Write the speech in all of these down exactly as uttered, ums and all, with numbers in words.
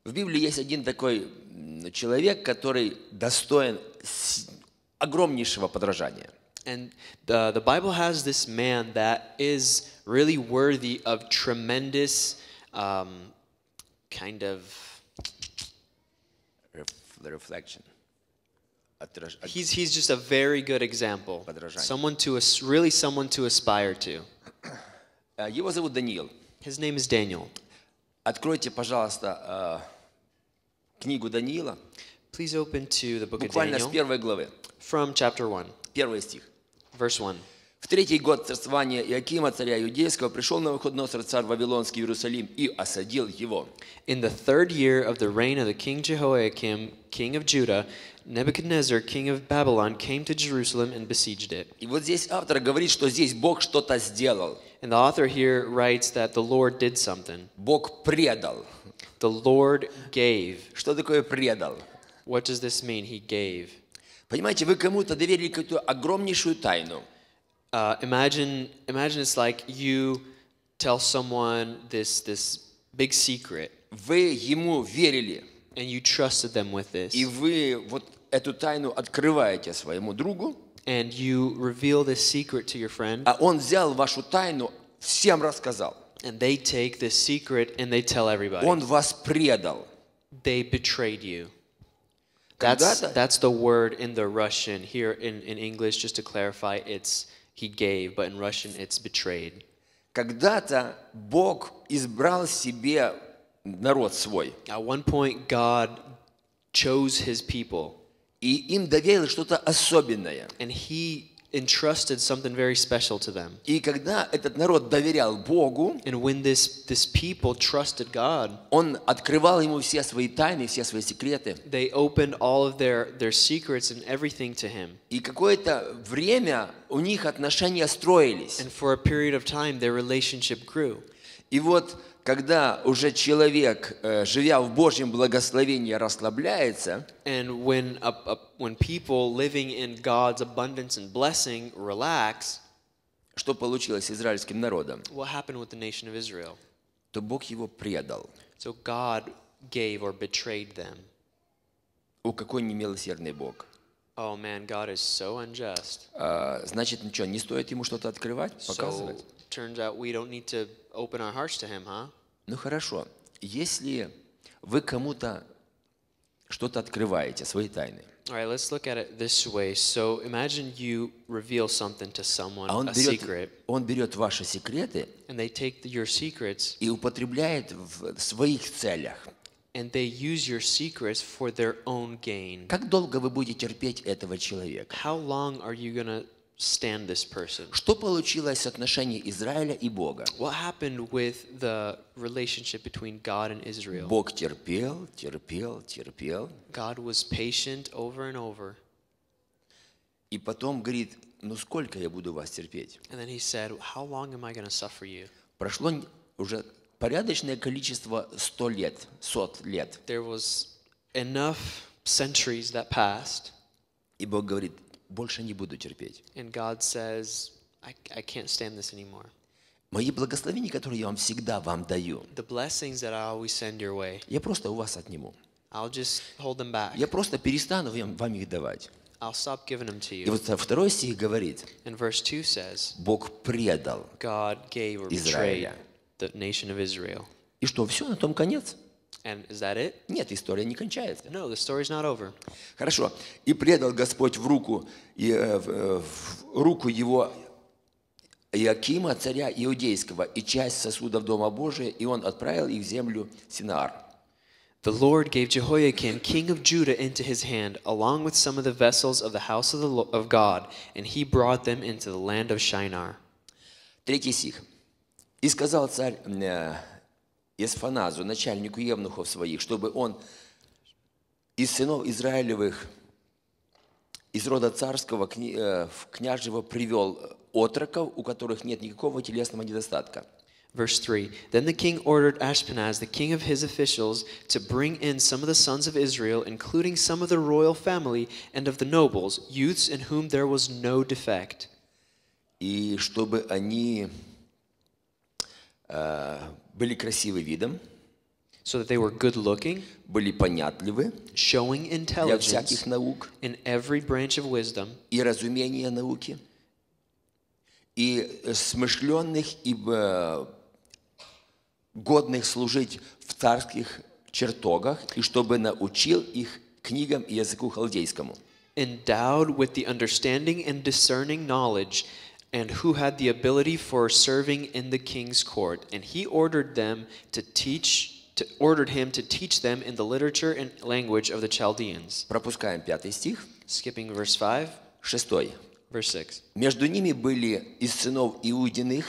В Библии есть один такой человек, который достоин огромнейшего подражания. And the, the Bible has this man that is really worthy of tremendous um, kind of... Reflection. He's, he's just a very good example. Подражание. Someone to, as- really someone to aspire to. Его зовут Даниил. His name is Daniel. Откройте, пожалуйста, книгу Даниила, Please open to the book of буквально с Daniel первой главы, from chapter one, первый стих. verse one. В третий год царствования Иакима, царя Иудейского, пришел Навуходоносор, царь Вавилонский, в Иерусалим и осадил его. In the third year of the reign of the king Jehoiakim, king of Judah, Nebuchadnezzar, king of Babylon, came to Jerusalem and besieged it. И вот здесь автор говорит, что здесь Бог что-то сделал. And the author here writes that the Lord did something. Бог предал. The Lord gave. Что такое предал? What does this mean? He gave. Понимаете, вы кому-то доверили какую-то огромнейшую тайну. Uh, imagine, imagine it's like you tell someone this this big secret, Вы ему верили, and you trusted them with this, и вы вот эту тайну открываете своему другу, and you reveal this secret to your friend, а он взял вашу тайну, всем рассказал. and they take this secret and they tell everybody. Он вас предал. They betrayed you. That's Когда-то- that's the word in the Russian. Here in, in English, just to clarify, it's he gave, but in Russian it's betrayed. Когда-то Бог избрал себе народ свой, At one point, God chose his people, и им доверил что-то особенное. and he entrusted something very special to them. И когда этот народ доверял Богу, And when this, this people trusted God, он открывал ему все свои тайны, все свои секреты. they opened all of their, their secrets and everything to him. И какое-то время у них отношения строились. And for a period of time, their relationship grew. И вот когда уже человек, э, живя в Божьем благословении, расслабляется, And when, a, a, when people living in God's abundance and blessing relax, что получилось с израильским народом? what happened with the nation of Israel? То Бог его предал. So God gave or betrayed them. О, какой немилосердный Бог. Oh man, God is so unjust. А, значит, ничего, не стоит ему что-то открывать, So показывать? turns out we don't need to open our hearts to him, huh? Ну хорошо, если вы кому-то что-то открываете, свои тайны, All right, let's look at it this way. So imagine you reveal something to someone, а он a берет, secret, он берет ваши секреты and they take the- your secrets и употребляет в своих целях. and they use your secrets for their own gain. Как долго вы будете терпеть этого человека? How long are you going to stand this person? Что получилось с отношений Израиля и Бога? What happened with the relationship between God and Israel? Бог терпел, терпел, терпел, God was patient over and over. и потом говорит, ну сколько я буду вас терпеть? And then he said, how long am I going to suffer you? Прошло уже порядочное количество сто лет, сот лет. There was enough centuries that passed, И Бог говорит, больше не буду терпеть. and God says, I, I can't stand this anymore. Мои благословения, которые я вам всегда вам даю, The blessings that I always send your way, я просто у вас отниму. I'll just hold them back. Я просто перестану вам вам их давать. I'll stop giving them to И you. вот второй стих говорит, And verse two says, Бог предал. God gave or betrayed Израиля. the nation of Israel. И что, все, на том конец? And is that it? Нет, история не кончается. No, the story's not over. Хорошо. И предал Господь в руку, и, э, в, э, в руку его Иакима, царя Иудейского, и часть сосудов Дома Божия, и он отправил их в землю Синаар. The Lord gave Jehoiakim, king of Judah, into his hand, along with some of the vessels of the house of, the, Lo- of God, and he brought them into the land of Shinar. Третий стих. «И сказал царь э, Есфаназу, начальнику евнухов своих, чтобы он из сынов Израилевых, из рода царского кни- э, в княжево привел отроков, у которых нет никакого телесного недостатка». Verse three. Then the king ordered Ashpenaz, the king of his officials, to bring in some of the sons of Israel, including some of the royal family and of the nobles, youths in whom there was no defect. И чтобы они э, были красивы видом, so that they were good-looking, были понятливы showing для intelligence всяких наук in every branch of wisdom, и разумения науки, и смышленных и э, годных служить в царских чертогах, и чтобы научил их книгам и языку халдейскому. endowed with the understanding and discerning knowledge, and who had the ability for serving in the king's court. And he ordered them to teach, to, ordered him to teach them in the literature and language of the Chaldeans. Пропускаем пятый стих. Skipping verse five, Шестой. verse six. Между ними были из сынов Иудиных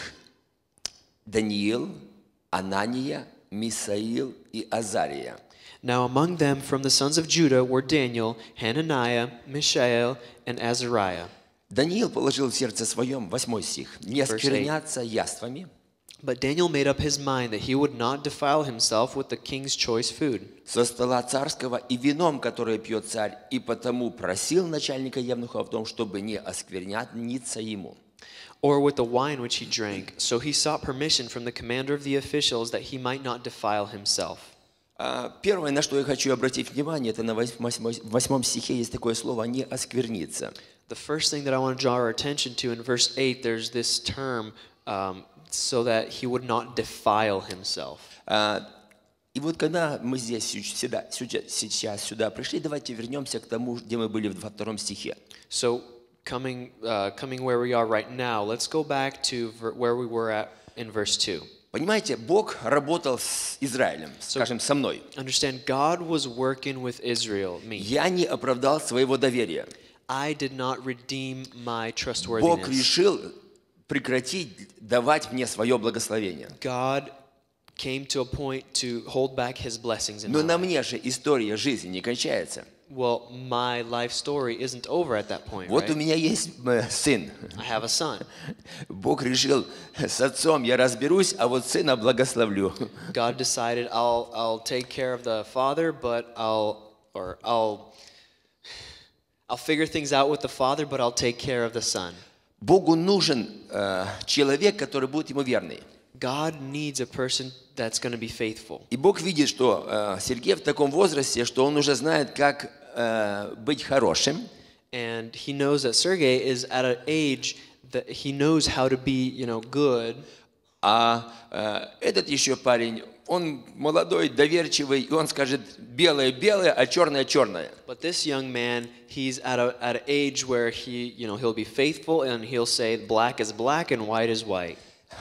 Даниил, Анания, Мисаил и Азария. Now among them from the sons of Judah were Daniel, Hananiah, Mishael, and Azariah. Даниил положил в сердце своем, восьмой стих, не оскверняться яствами, But Daniel made up his mind that he would not defile himself with the king's choice food, со стола царского и вином, которое пьет царь, и потому просил начальника евнуха в том, чтобы не оскверняться ему. or with the wine which he drank. So he sought permission from the commander of the officials that he might not defile himself. А, Первое, на что я хочу обратить внимание, это на восьмой- восьмом стихе есть такое слово «не оскверниться». The first thing that I want to draw our attention to in verse eight, there's this term, um, so that he would not defile himself. А, И вот когда мы здесь сюда, сюда- сейчас сюда пришли, давайте вернемся к тому, где мы были во втором стихе. So coming, uh, coming where we are right now, let's go back to ver- where we were at in verse two. Понимаете, Бог работал с Израилем, скажем, со мной. Understand, God was working with Israel, me. Я не оправдал своего доверия. I did not redeem my Бог trustworthiness. решил прекратить давать мне свое благословение. God came to a point to hold back his blessings in Но my на life. мне же история жизни не кончается. Well, my life story isn't over at that point, Вот у right? меня есть э, сын. I have a son. Бог решил, с отцом я разберусь, а вот сына благословлю. God decided I'll I'll take care of the father, but I'll or I'll I'll figure things out with the father, but I'll take care of the son. Богу нужен э, человек, который будет ему верный. God needs a person that's going to be faithful. И Бог видит, что э, Сергей в таком возрасте, что он уже знает, как э, быть хорошим, And he knows that Sergey is at an age that he knows how to be, you know, good. а э, этот еще парень, он молодой, доверчивый, и он скажет белое-белое, а черное-черное. But this young man, he's at a at an age where he, you know, he'll be faithful and he'll say black is black and white is white.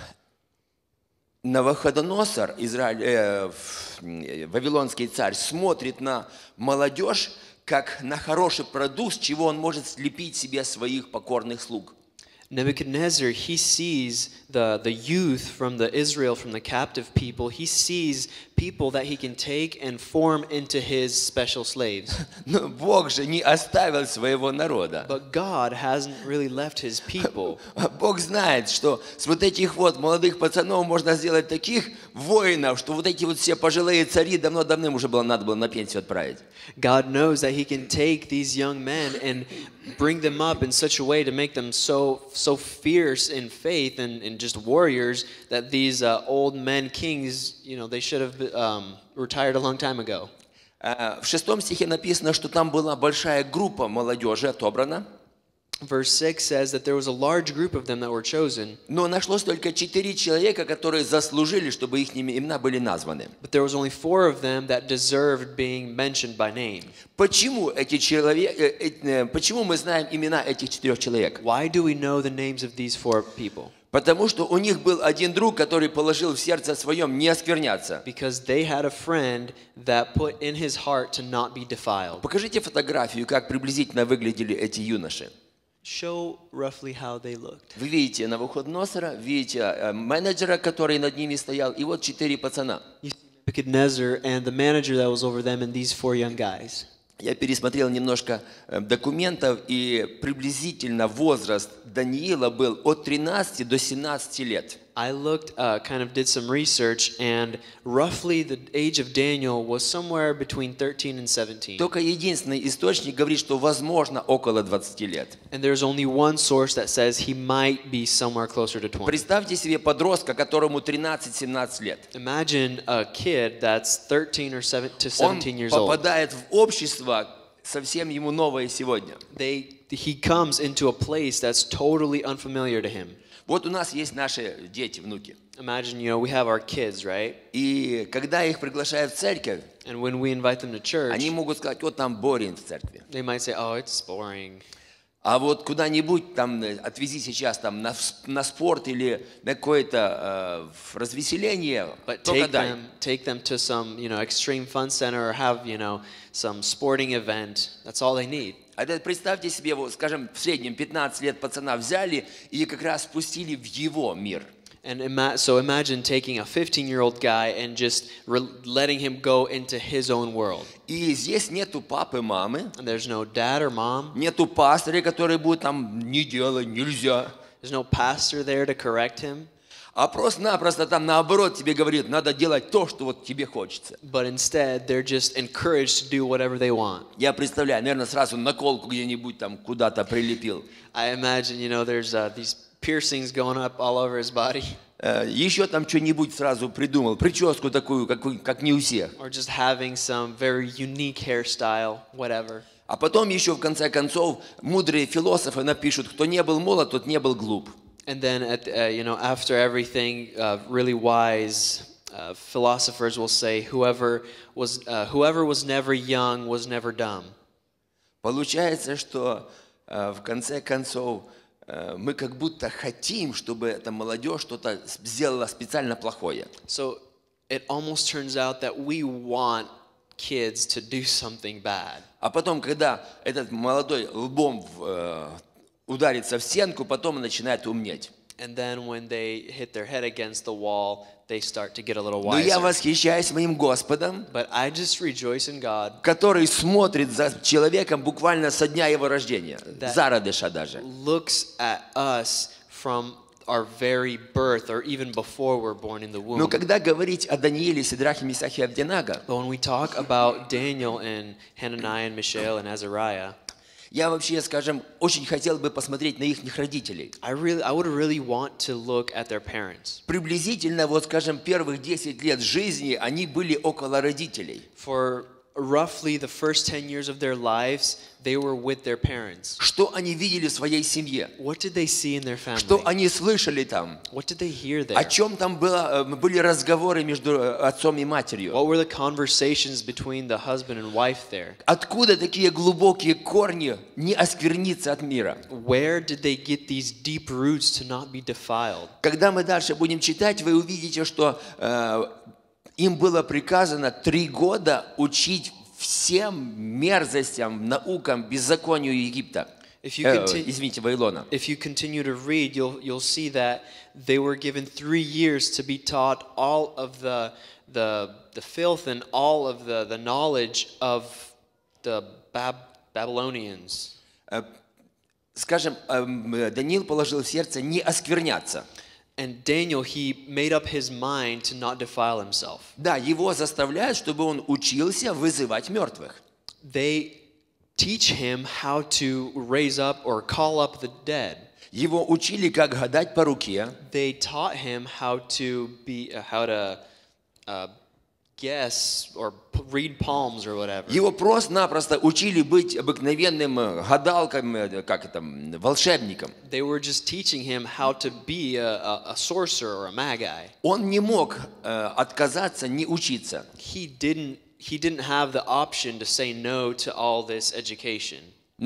Навуходоносор, Израиль, э, в- э, вавилонский царь, смотрит на молодежь, как на хороший продукт, с чего он может слепить себе своих покорных слуг. Nebuchadnezzar, he sees the, the youth from the Israel, from the captive people. He sees people that he can take and form into his special slaves. Но Бог же не оставил своего народа. But God hasn't really left his people. Бог знает, что с вот этих вот молодых пацанов можно сделать таких воинов, что вот эти вот все пожилые цари давно-давным уже было, надо было на пенсию отправить. God knows that he can take these young men and bring them up in such a way to make them so so fierce in faith and, and just warriors that these uh, old men kings, you know, they should have um, retired a long time ago. А, В шестом стихе написано, что там была большая группа молодежи отобрана, Verse six says that there was a large group of them that were chosen, но нашлось только четыре человека, которые заслужили, чтобы их имена были названы. but there was only four of them that deserved being mentioned by name. Почему эти человек, э, э, э, почему мы знаем имена этих четырех человек? Why do we know the names of these four people? Потому что у них был один друг, который положил в сердце своем не оскверняться. Because they had a friend that put in his heart to not be defiled. Покажите фотографию, как приблизительно выглядели эти юноши. Show roughly how they looked. Вы видите Навуходоносора, видите э, менеджера, который над ними стоял, и вот четыре пацана. You see Nebuchadnezzar and the manager that was over them and these four young guys. Я пересмотрел немножко э, документов, и приблизительно возраст Даниила был от тринадцати до семнадцати лет. I looked, uh, kind of did some research, and roughly the age of Daniel was somewhere between thirteen and seventeen. Только единственный источник говорит, что возможно около двадцати лет. And there's only one source that says he might be somewhere closer to twenty. Представьте себе подростка, которому тринадцать-семнадцать лет. Imagine a kid that's thirteen or seven to Он seventeen years old. попадает в общество, совсем ему новое сегодня. They, he comes into a place that's totally unfamiliar to him. Вот у нас есть наши дети, внуки. Imagine, you know, we have our kids, right? И когда их приглашают в церковь, And when we invite them to church, они могут сказать, вот там boring в церкви. they might say, oh, it's boring. А вот куда-нибудь там э, отвези сейчас там на, вс- на спорт или на какое-то э, в развеселение, But только take дай. them, take them to some, you know, extreme fun center or have, you know, some sporting event. That's all they need. А это представьте себе, вот, скажем, в среднем пятнадцать лет пацана взяли и как раз спустили в его мир. And ima- so imagine taking a fifteen-year-old guy and just re- letting him go into his own world. И здесь нету папы, мамы, And there's no dad or mom. нету пастыря, который будет там не делай, нельзя. There's no pastor there to correct him. А просто-напросто там наоборот тебе говорит, надо делать то, что вот тебе хочется. But instead, they're just encouraged to do whatever they want. Я представляю, наверное, сразу наколку где-нибудь там куда-то прилепил. I imagine, you know, there's uh, these piercings going up all over his body. Э, Еще там что-нибудь сразу придумал, прическу такую, какую- как не у всех. Or just having some very unique hairstyle, whatever. А потом еще в конце концов мудрые философы напишут, кто не был молод, тот не был глуп. And then, at, uh, you know, after everything, uh, really wise uh, philosophers will say, whoever was, uh, whoever was never young was never dumb. Получается, что э, в конце концов э, мы как будто хотим, чтобы эта молодежь что-то сделала специально плохое. So it almost turns out that we want kids to do something bad. А потом, когда этот молодой лбом в, э, ударится в стенку, потом он начинает умнеть. And then when they hit their head against the wall, they start to get a little Но я wiser. восхищаюсь моим Господом, But I just rejoice in God, который смотрит за человеком буквально со дня его рождения, Да. зародыша даже. looks at us from our very birth or even before we're born in the womb. Но когда говорить о Данииле, Сидрахе, Месахе и Авденаго, But when we talk about Daniel and Hananiah and Mishael and Azariah, я вообще, скажем, очень хотел бы посмотреть на их родителей. I really, I would really want to look at their parents. Приблизительно, вот, скажем, первых десять лет жизни они были около родителей. For roughly the first ten years of their lives, they were with their parents. Что они видели в своей семье? What did they see in their Что family? они слышали там? What did they hear О there? чем там было, э, были разговоры между э, отцом и матерью? What were the conversations between the husband and wife there? Откуда такие глубокие корни не оскверниться от мира? Where did they get these deep roots to not be defiled? Когда мы дальше будем читать, вы увидите, что э, им было приказано три года учить всем мерзостям, наукам, беззаконию Египта. If you Э, continue, извините, Вавилона. if you continue to read, you'll you'll see that they were given three years to be taught all of the the the filth and all of the the knowledge of the Bab- Babylonians. Э, Скажем, э, Даниил положил в сердце не оскверняться. And Daniel, he made up his mind to not defile himself. Да, его заставляют, чтобы он учился вызывать мертвых. They teach him how to raise up or call up the dead. Его учили, как гадать по руке. They taught him how to be, uh, how to uh, guess or p- read palms or whatever. Его просто-напросто учили быть обыкновенным э, гадалком, э, как это, м, волшебником. They were just teaching him how to be a, a, a sorcerer or a magi. Он не мог э, отказаться, не учиться. He didn't. He didn't have the option to say no to all this education.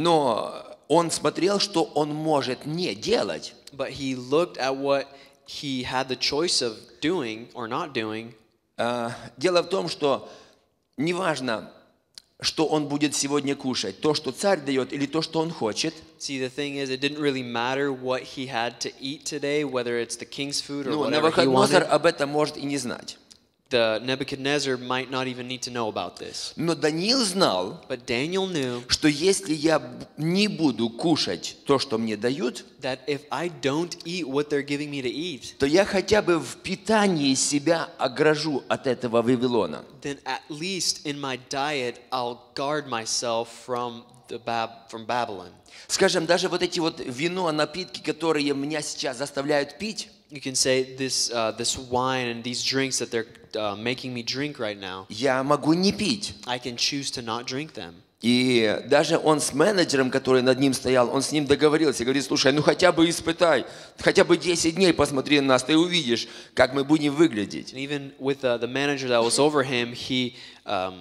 Но он смотрел, что он может не делать. But he looked at what he had the choice of doing or not doing. Э, Дело в том, что неважно, что он будет сегодня кушать, то, что царь дает, или то, что он хочет. See, the thing is, it didn't really matter what he had to eat today, whether it's the king's food or Ну, whatever he Навуходоносор wanted. об этом может и не знать. the Nebuchadnezzar might not even need to know about this. Но Даниил знал, But Daniel knew что если я б- не буду кушать то, что мне дают, that if I don't eat what they're giving me to eat, то я хотя бы в питании себя огражу от этого Вавилона. then at least in my diet I'll guard myself from the Bab- from Babylon. Скажем, даже вот эти вот вино, напитки, которые меня сейчас заставляют пить, You can say this uh, this wine and these drinks that they're uh, making me drink right now, я могу не пить. I can choose to not drink them. И даже он с менеджером, который над ним стоял, он с ним договорился, говорит, слушай, ну хотя бы испытай, хотя бы десять дней посмотри на нас, ты увидишь, как мы будем выглядеть. And even with uh, the manager that was over him, he um,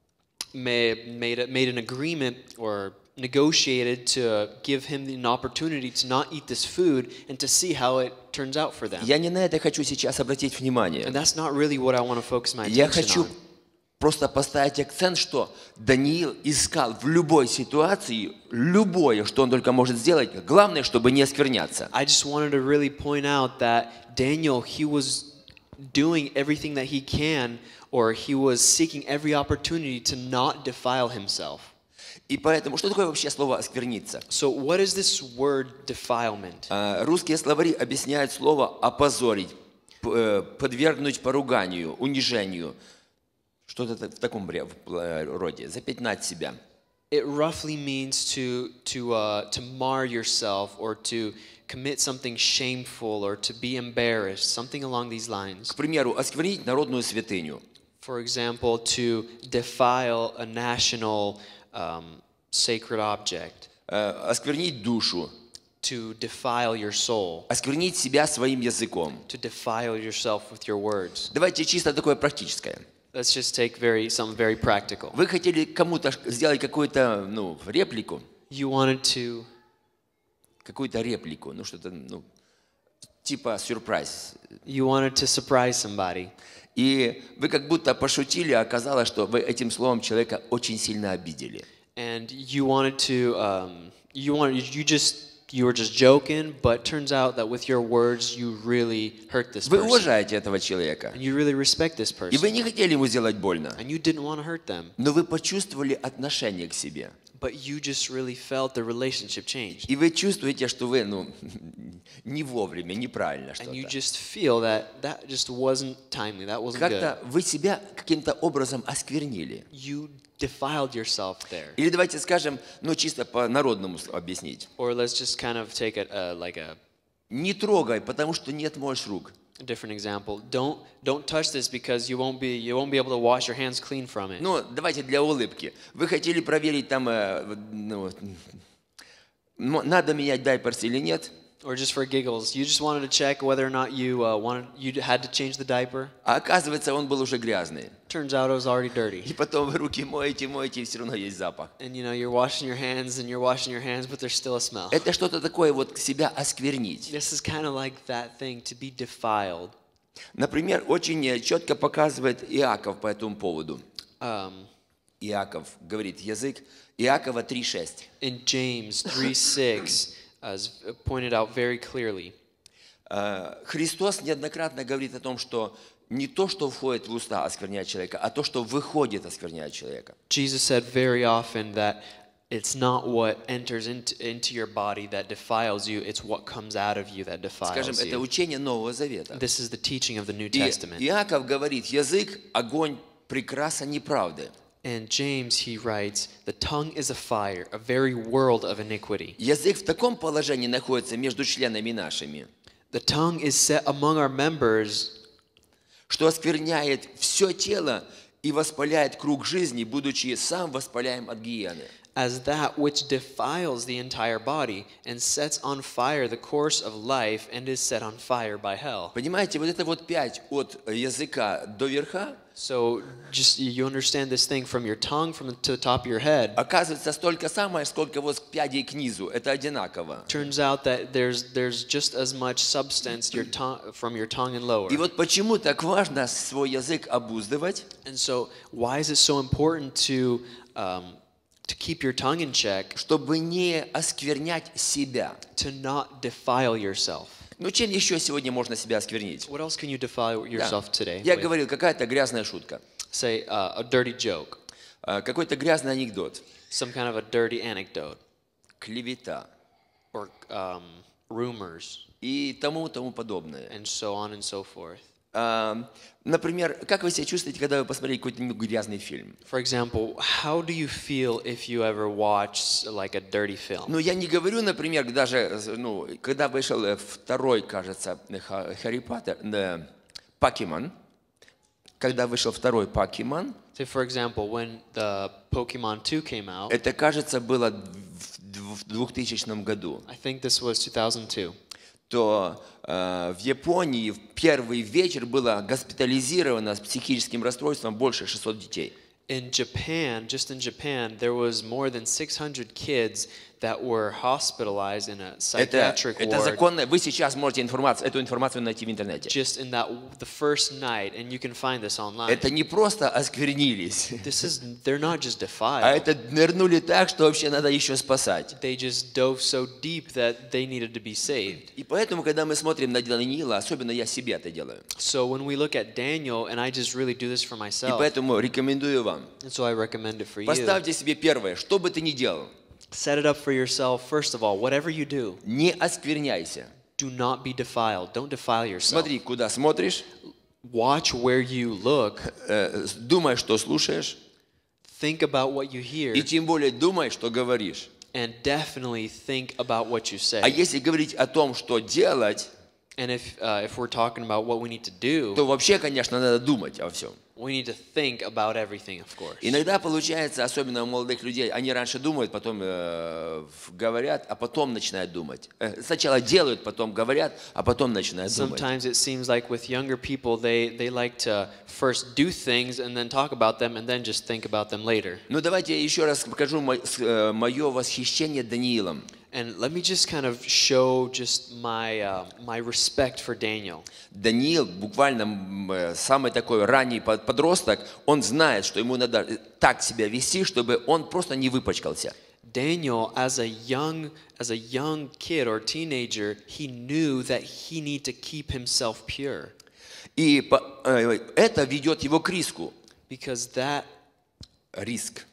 made made, a, made an agreement or negotiated to give him an opportunity to not eat this food and to see how it turns out for them. Я не на это хочу сейчас обратить And внимание. that's not really what I want to focus my Я attention хочу on. просто поставить акцент, что Даниил искал в любой ситуации любое, что он только может сделать. Главное, чтобы не оскверняться. I just wanted to really point out that Daniel, he was doing everything that he can, or he was seeking every opportunity to not defile himself. И поэтому, что такое вообще слово «оскверниться»? So what is this word defilement? А, Русские словари объясняют слово «опозорить», п- э, «подвергнуть поруганию», «унижению». Что-то та- в таком бре- в, э, роде. «Запятнать себя». It roughly means to to uh, to mar yourself or to commit something shameful or to be embarrassed, something along these lines. К примеру, осквернить народную святыню. For example, to defile a national um, sacred object, э, Осквернить душу. to defile your soul, Осквернить себя своим языком. to defile yourself with your words. Давайте чисто такое практическое. Let's just take very something very practical. Вы хотели кому-то сделать какую-то, ну, реплику, You wanted to какую-то реплику, ну что-то, ну, типа сюрприз. you wanted to surprise somebody. И вы как будто пошутили, а оказалось, что вы этим словом человека очень сильно обидели. And you wanted to um, you wanted you just you were just joking, but turns out that with your words you really hurt this Вы person. уважаете этого человека, And you really respect this и вы person. не хотели ему сделать больно, And you didn't want to hurt them, но вы почувствовали отношение к себе. but you just really felt the relationship changed. И вы чувствуете, что вы, ну, не вовремя, неправильно And you что-то. just feel that that just wasn't timely, that wasn't good. Как-то вы себя каким-то образом осквернили. You defiled yourself there. Или давайте скажем, ну, чисто по-народному объяснить. Or let's just kind of take it uh, like a Не трогай, потому что не отмоешь рук. a different example. Don't don't touch this because you won't be you won't be able to wash your hands clean from it. Ну, давайте для улыбки. Вы хотели проверить там, э, ну, м- надо менять дайперс или нет, Or just for giggles, you just wanted to check whether or not you uh, wanted you had to change the diaper. а оказывается, он был уже грязный. Turns out it was already dirty. И потом вы руки моете, моете, и все равно есть запах. And you know you're washing your hands and you're washing your hands, but there's still a smell. Это что-то такое вот себя осквернить. This is kind of like that thing to be defiled. Например, очень э, четко показывает Иаков по этому поводу. Um, Иаков говорит язык. Иакова три шесть. in James three six, as pointed out very clearly, Э, Христос неоднократно говорит о том, что не то, что входит в уста, оскверняет человека, а то, что выходит, оскверняет человека. Jesus said very often that it's not what enters into, into your body that defiles you, it's what comes out of you that Скажем, defiles это you. учение Нового Завета. This is the teaching of the New И Testament. Иаков говорит, язык, огонь, прекраса неправды. And James, he writes, the tongue is a fire, a very world of iniquity. Язык в таком положении находится между членами нашими, The tongue is set among our members, что оскверняет все тело и воспаляет круг жизни, будучи сам воспаляем от гиены. as that which defiles the entire body and sets on fire the course of life and is set on fire by hell. Понимаете, вот это вот пять от языка до верха, So just you understand this thing from your tongue from to the top of your head. оказывается столько самое, сколько вот пядей к низу. Это одинаково. Turns out that there's there's just as much substance your tongue from your tongue and lower. И вот почему так важно свой язык обуздывать, And so why is it so important to um, to keep your tongue in check, чтобы не осквернять себя. to not defile yourself? Ну, чем еще сегодня можно себя осквернить? What else can you defile Да. yourself today Я with? говорил, какая-то грязная шутка, Say uh, a dirty joke, а, какой-то грязный анекдот, some kind of a dirty anecdote, клевета or um, rumors, и тому тому подобное. and so on and so forth. А, Например, как вы себя чувствуете, когда вы посмотрели какой-то грязный фильм? For example, how do you feel if you ever watch like a dirty film? Ну, я не говорю, например, даже, ну, когда вышел э, второй, кажется, Ха- Харри Поттер, э, Покемон, когда вышел второй Покемон, Say, for example, when the Pokemon two came out, это, кажется, было в дв- в двухтысячном году, I think this was two thousand two. то э, в Японии в первый вечер было госпитализировано с психическим расстройством больше шестисот детей. In Japan, just in Japan, there was more than six hundred kids that were hospitalized in a Это, psychiatric это ward законно. Вы сейчас можете информацию, эту информацию найти в интернете. just in that the first night, and you can find this online. Это не просто осквернились, This is they're not just а defiled. это нырнули так, что вообще надо еще спасать. They just dove so deep that they needed to be saved. И поэтому, когда мы смотрим на Даниила, особенно я себе это делаю. So when we look at Daniel, and I just really do this for И myself, поэтому рекомендую вам. and so I recommend it for you. Поставьте себе первое, что бы ты ни делал, Set it up for yourself, first of all, whatever you do, не оскверняйся. do not be defiled. Don't defile yourself. Смотри, куда смотришь, Watch where you look. э, думай, что слушаешь, Think about what you hear. и тем более думай, что говоришь. And definitely think about what you А say. если говорить о том, что делать, And if, uh, if we're talking about what we need to do, то вообще, конечно, надо думать о всем. we need to think about everything, of course. Иногда получается, особенно у молодых людей, они раньше думают, потом э, говорят, а потом начинают думать. Э, сначала делают, потом говорят, а потом начинают думать. Sometimes it seems like with younger people, they, they like to first do things and then talk about them and then just think about them later. Ну давайте я еще раз покажу мое восхищение Даниилом. And let me just kind of show just my, uh, my respect for Daniel. Даниил, буквально м, э, самый такой ранний под- подросток, он знает, что ему надо э, так себя вести, чтобы он просто не выпачкался. Daniel, as a young as a young kid or teenager, he knew that he needed to keep himself pure И по- э, это ведет его к риску. because that Риск.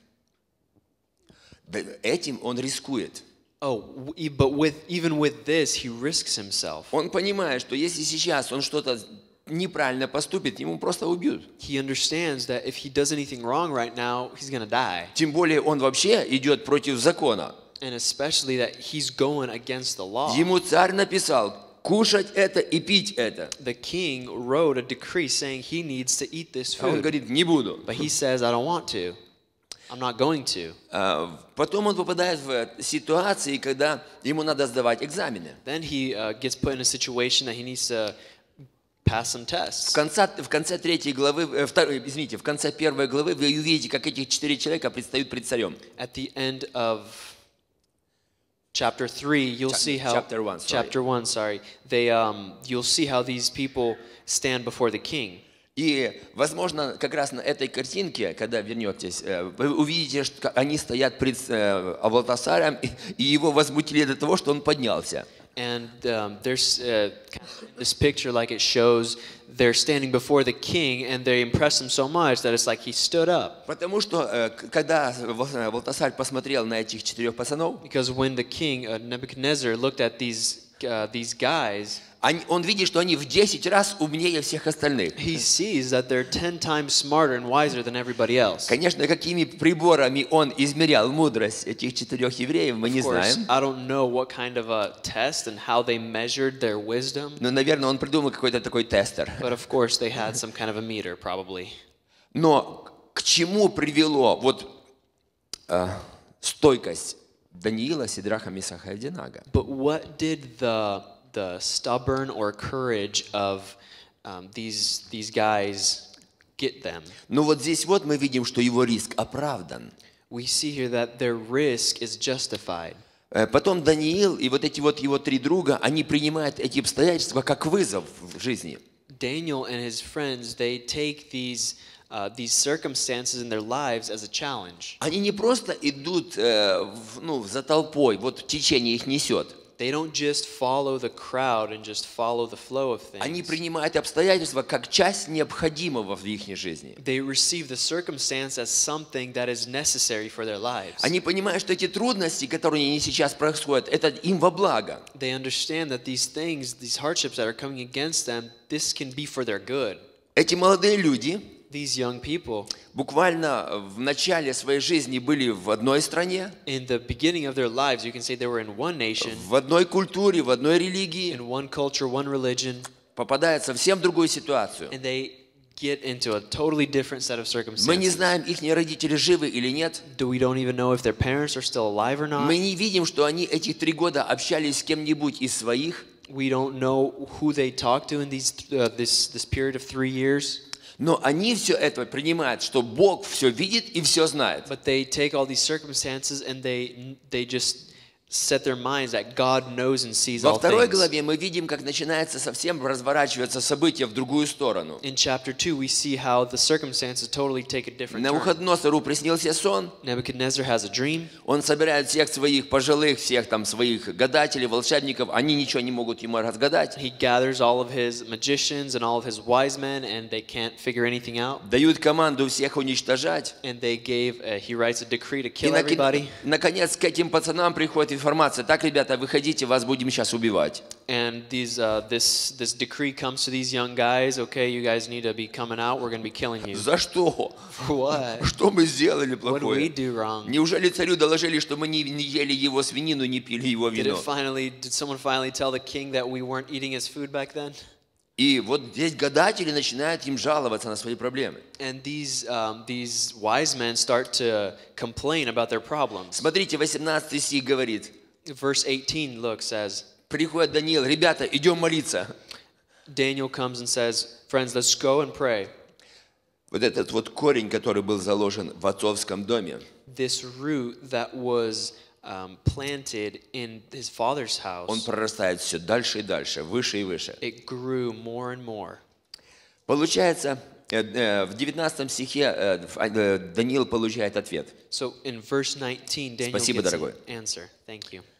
Да, этим он рискует. oh w- e- but with even with this he risks himself. Он понимает, что если сейчас он что-то неправильно поступит, ему просто убьют. He understands that if he does anything wrong right now, he's going to die. Тем более он вообще идет против закона. And especially that he's going against the law. Ему царь написал кушать это и пить это. The king wrote a decree saying he needs to eat this А он food. говорит, не буду. But he says, I don't want to. I'm not going to. А, Потом он попадает в ситуации, когда ему надо сдавать экзамены. Then he uh, gets put in a situation that he needs to pass some В tests. конце, в конце третьей главы, э, второй, извините, в конце первой главы вы увидите, как эти четыре человека предстают пред царем. At the end of chapter three, you'll Chap- see how chapter one, sorry. chapter one, sorry, they um, you'll see how these people stand before the king. И, возможно, как раз на этой картинке, когда вернетесь, э, вы увидите, что они стоят пред э, Авлатасарем, и- и его возмутили до того, что он поднялся. And um, there's uh, kind of this picture, like it shows, they're standing before the king, and they impress him so much that it's like he stood up. Потому что, э, к- когда Вал- Валтасарь посмотрел на этих четырех пацанов, Because when the king uh, Nebuchadnezzar looked at these uh, these guys, они- он видит, что они в десять раз умнее всех остальных. he sees that they're ten times smarter and wiser than everybody else. Конечно, какими приборами он измерял мудрость этих четырех евреев, мы не Of course, знаем. I don't know what kind of a test and how they measured their wisdom, Но, наверное, он придумал какой-то такой тестер. but of course they had some kind of a meter, probably. Но к чему привело вот э, стойкость Даниила, Сидраха, Мисаха и Авденаго? But what did the the stubborn or courage of um, these these guys get them? Ну вот здесь вот мы видим, что его риск оправдан. We see here that their risk is justified. Э, Потом Даниил и вот эти вот его три друга, они принимают эти обстоятельства как вызов в жизни. Daniel and his friends, they take these uh, these circumstances in their lives as a challenge. Они не просто идут э, в- ну, за толпой, вот течение их несет. They don't just follow the crowd and just follow the flow of Они things. принимают обстоятельства как часть необходимого в их жизни. They receive the circumstance as something that is necessary for their lives. Они понимают, что эти трудности, которые они сейчас происходят, это им во благо. They understand that these things, these hardships that are coming against them, this can be for their good. Эти молодые люди These young people, буквально в начале своей жизни были в одной стране, in the beginning of their lives, you can say they were in one nation, в одной культуре, в одной религии, in one culture, one religion, попадают совсем в другую ситуацию. and they get into a totally different set of Мы не circumstances. знаем, их родители живы или нет. Do we don't even know if their parents are still alive or not? Мы не видим, что они эти три года общались с кем-нибудь из своих. We don't know who they talked to in these uh, this this period of three years. Но они все это принимают, что Бог все видит и все знает. But they take all these circumstances and they they just set their minds that God knows and sees Во all второй things. главе мы видим, как начинается совсем разворачиваться события в другую сторону. In chapter two, we see how the circumstances totally take a different turn. Навуходоносору приснился сон. Nebuchadnezzar has a dream. Он собирает всех своих пожилых, всех там своих гадателей, волшебников. Они ничего не могут ему разгадать. He gathers all of his magicians and all of his wise men, and they can't figure anything out. Дают команду всех уничтожать. And they gave, uh, he writes a decree to И kill наки- everybody. наконец к этим пацанам приходит информация. Так, ребята, выходите, вас будем сейчас убивать. And these, uh, this, this decree comes to these young guys. Okay, you guys need to be coming out. We're going to be killing you. За что? For what? Что мы сделали What did we плохое? do wrong? Неужели царю доложили, что мы не, не ели его свинину, не пили его Did it вино? finally? Did someone finally tell the king that we weren't eating his food back then? И вот здесь гадатели начинают им жаловаться на свои проблемы. And these um, these wise men start to complain about their problems. Смотрите, восемнадцатый стих говорит. Verse eighteen, look, says, Приходит Даниил, ребята, идем молиться. Daniel comes and says, friends, let's go and pray. Вот этот вот корень, который был заложен в отцовском доме, This root that was um, planted in his father's он house, прорастает все дальше и дальше, выше и выше. it grew more and more. Получается, э, э, в девятнадцатом стихе э, в- э, Даниил получает ответ. So in verse nineteen, Daniel Спасибо, gets an дорогой. answer. Thank you.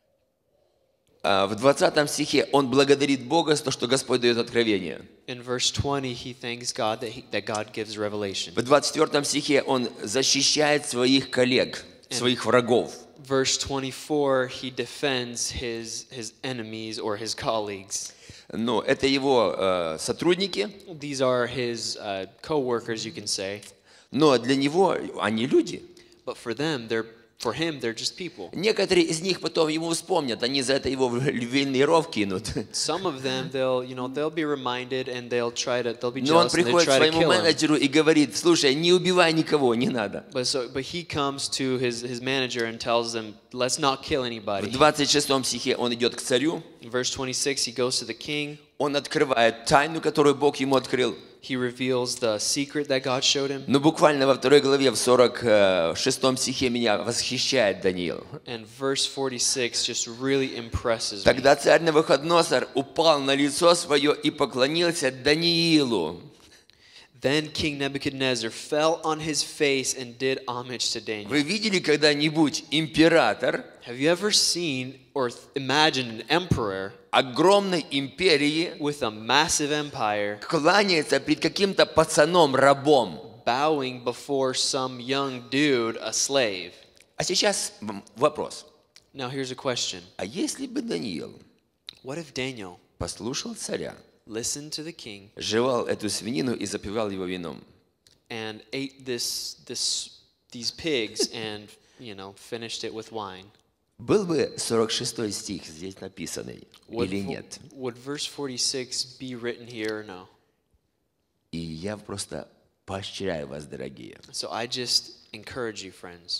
А в двадцатом стихе он благодарит Бога за то, что Господь дает откровение. In verse twenty, he thanks God that, he, that God gives revelation. В двадцать четвёртом стихе он защищает своих коллег, своих врагов. Verse twenty-four, he defends his, his enemies or his colleagues. Но это его э, сотрудники, These are his uh, co-workers, you can say. но для него они люди. But for them, they're for him, they're just people. Некоторые из них потом ему вспомнят, они за это его в львиный ров кинут. Some of them, they'll, you know, they'll be reminded and they'll try to, they'll be Но он jealous and they'll приходит к try to своему kill him. менеджеру и говорит, слушай, не убивай никого, не надо. But so, but he comes to his, his manager and tells them, let's not kill В anybody. двадцать шестом стихе он идет к царю, In verse twenty-six, he goes to the king. он открывает тайну, которую Бог ему открыл. He reveals the secret that God showed him. Но буквально во второй главе, в сорок шестом стихе меня восхищает Даниил. And verse forty-six just really impresses me. Тогда царь Навуходоносор упал на лицо свое и поклонился Даниилу. Then King Nebuchadnezzar fell on his face and did homage to Daniel. Вы видели когда-нибудь император Have you ever seen or th- imagined an emperor огромной империи with a massive empire кланяется перед каким-то пацаном, рабом? bowing before some young dude, a slave? А сейчас м, вопрос. Now here's a question. А если бы Даниил What if Daniel послушал царя, listened to the king жевал эту свинину и запивал его вином? and ate this this these pigs and, you know, finished it with wine? Был бы сорок шестой стих здесь написанный Would, или нет? would verse forty-six be written here or no? И я просто поощряю вас, дорогие. So I just encourage you, friends.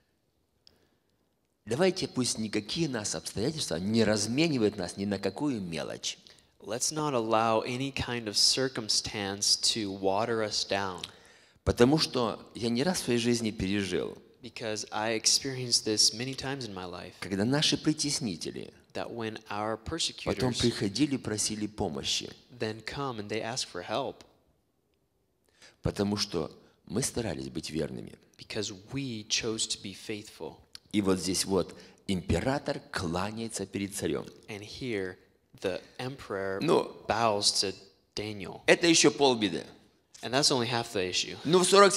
Давайте пусть никакие нас обстоятельства не разменивают нас ни на какую мелочь. Let's not allow any kind of circumstance to water us down, Потому что я не раз в своей жизни пережил, because I experienced this many times in my life, когда наши притеснители that when our потом persecutors приходили, просили помощи, then come and they ask for help, потому что мы старались быть верными. because we chose to be faithful. И вот здесь вот император кланяется перед царем. And here, the emperor Ну, bows to Daniel. это еще полбеды. And that's only half the issue. Но в сорок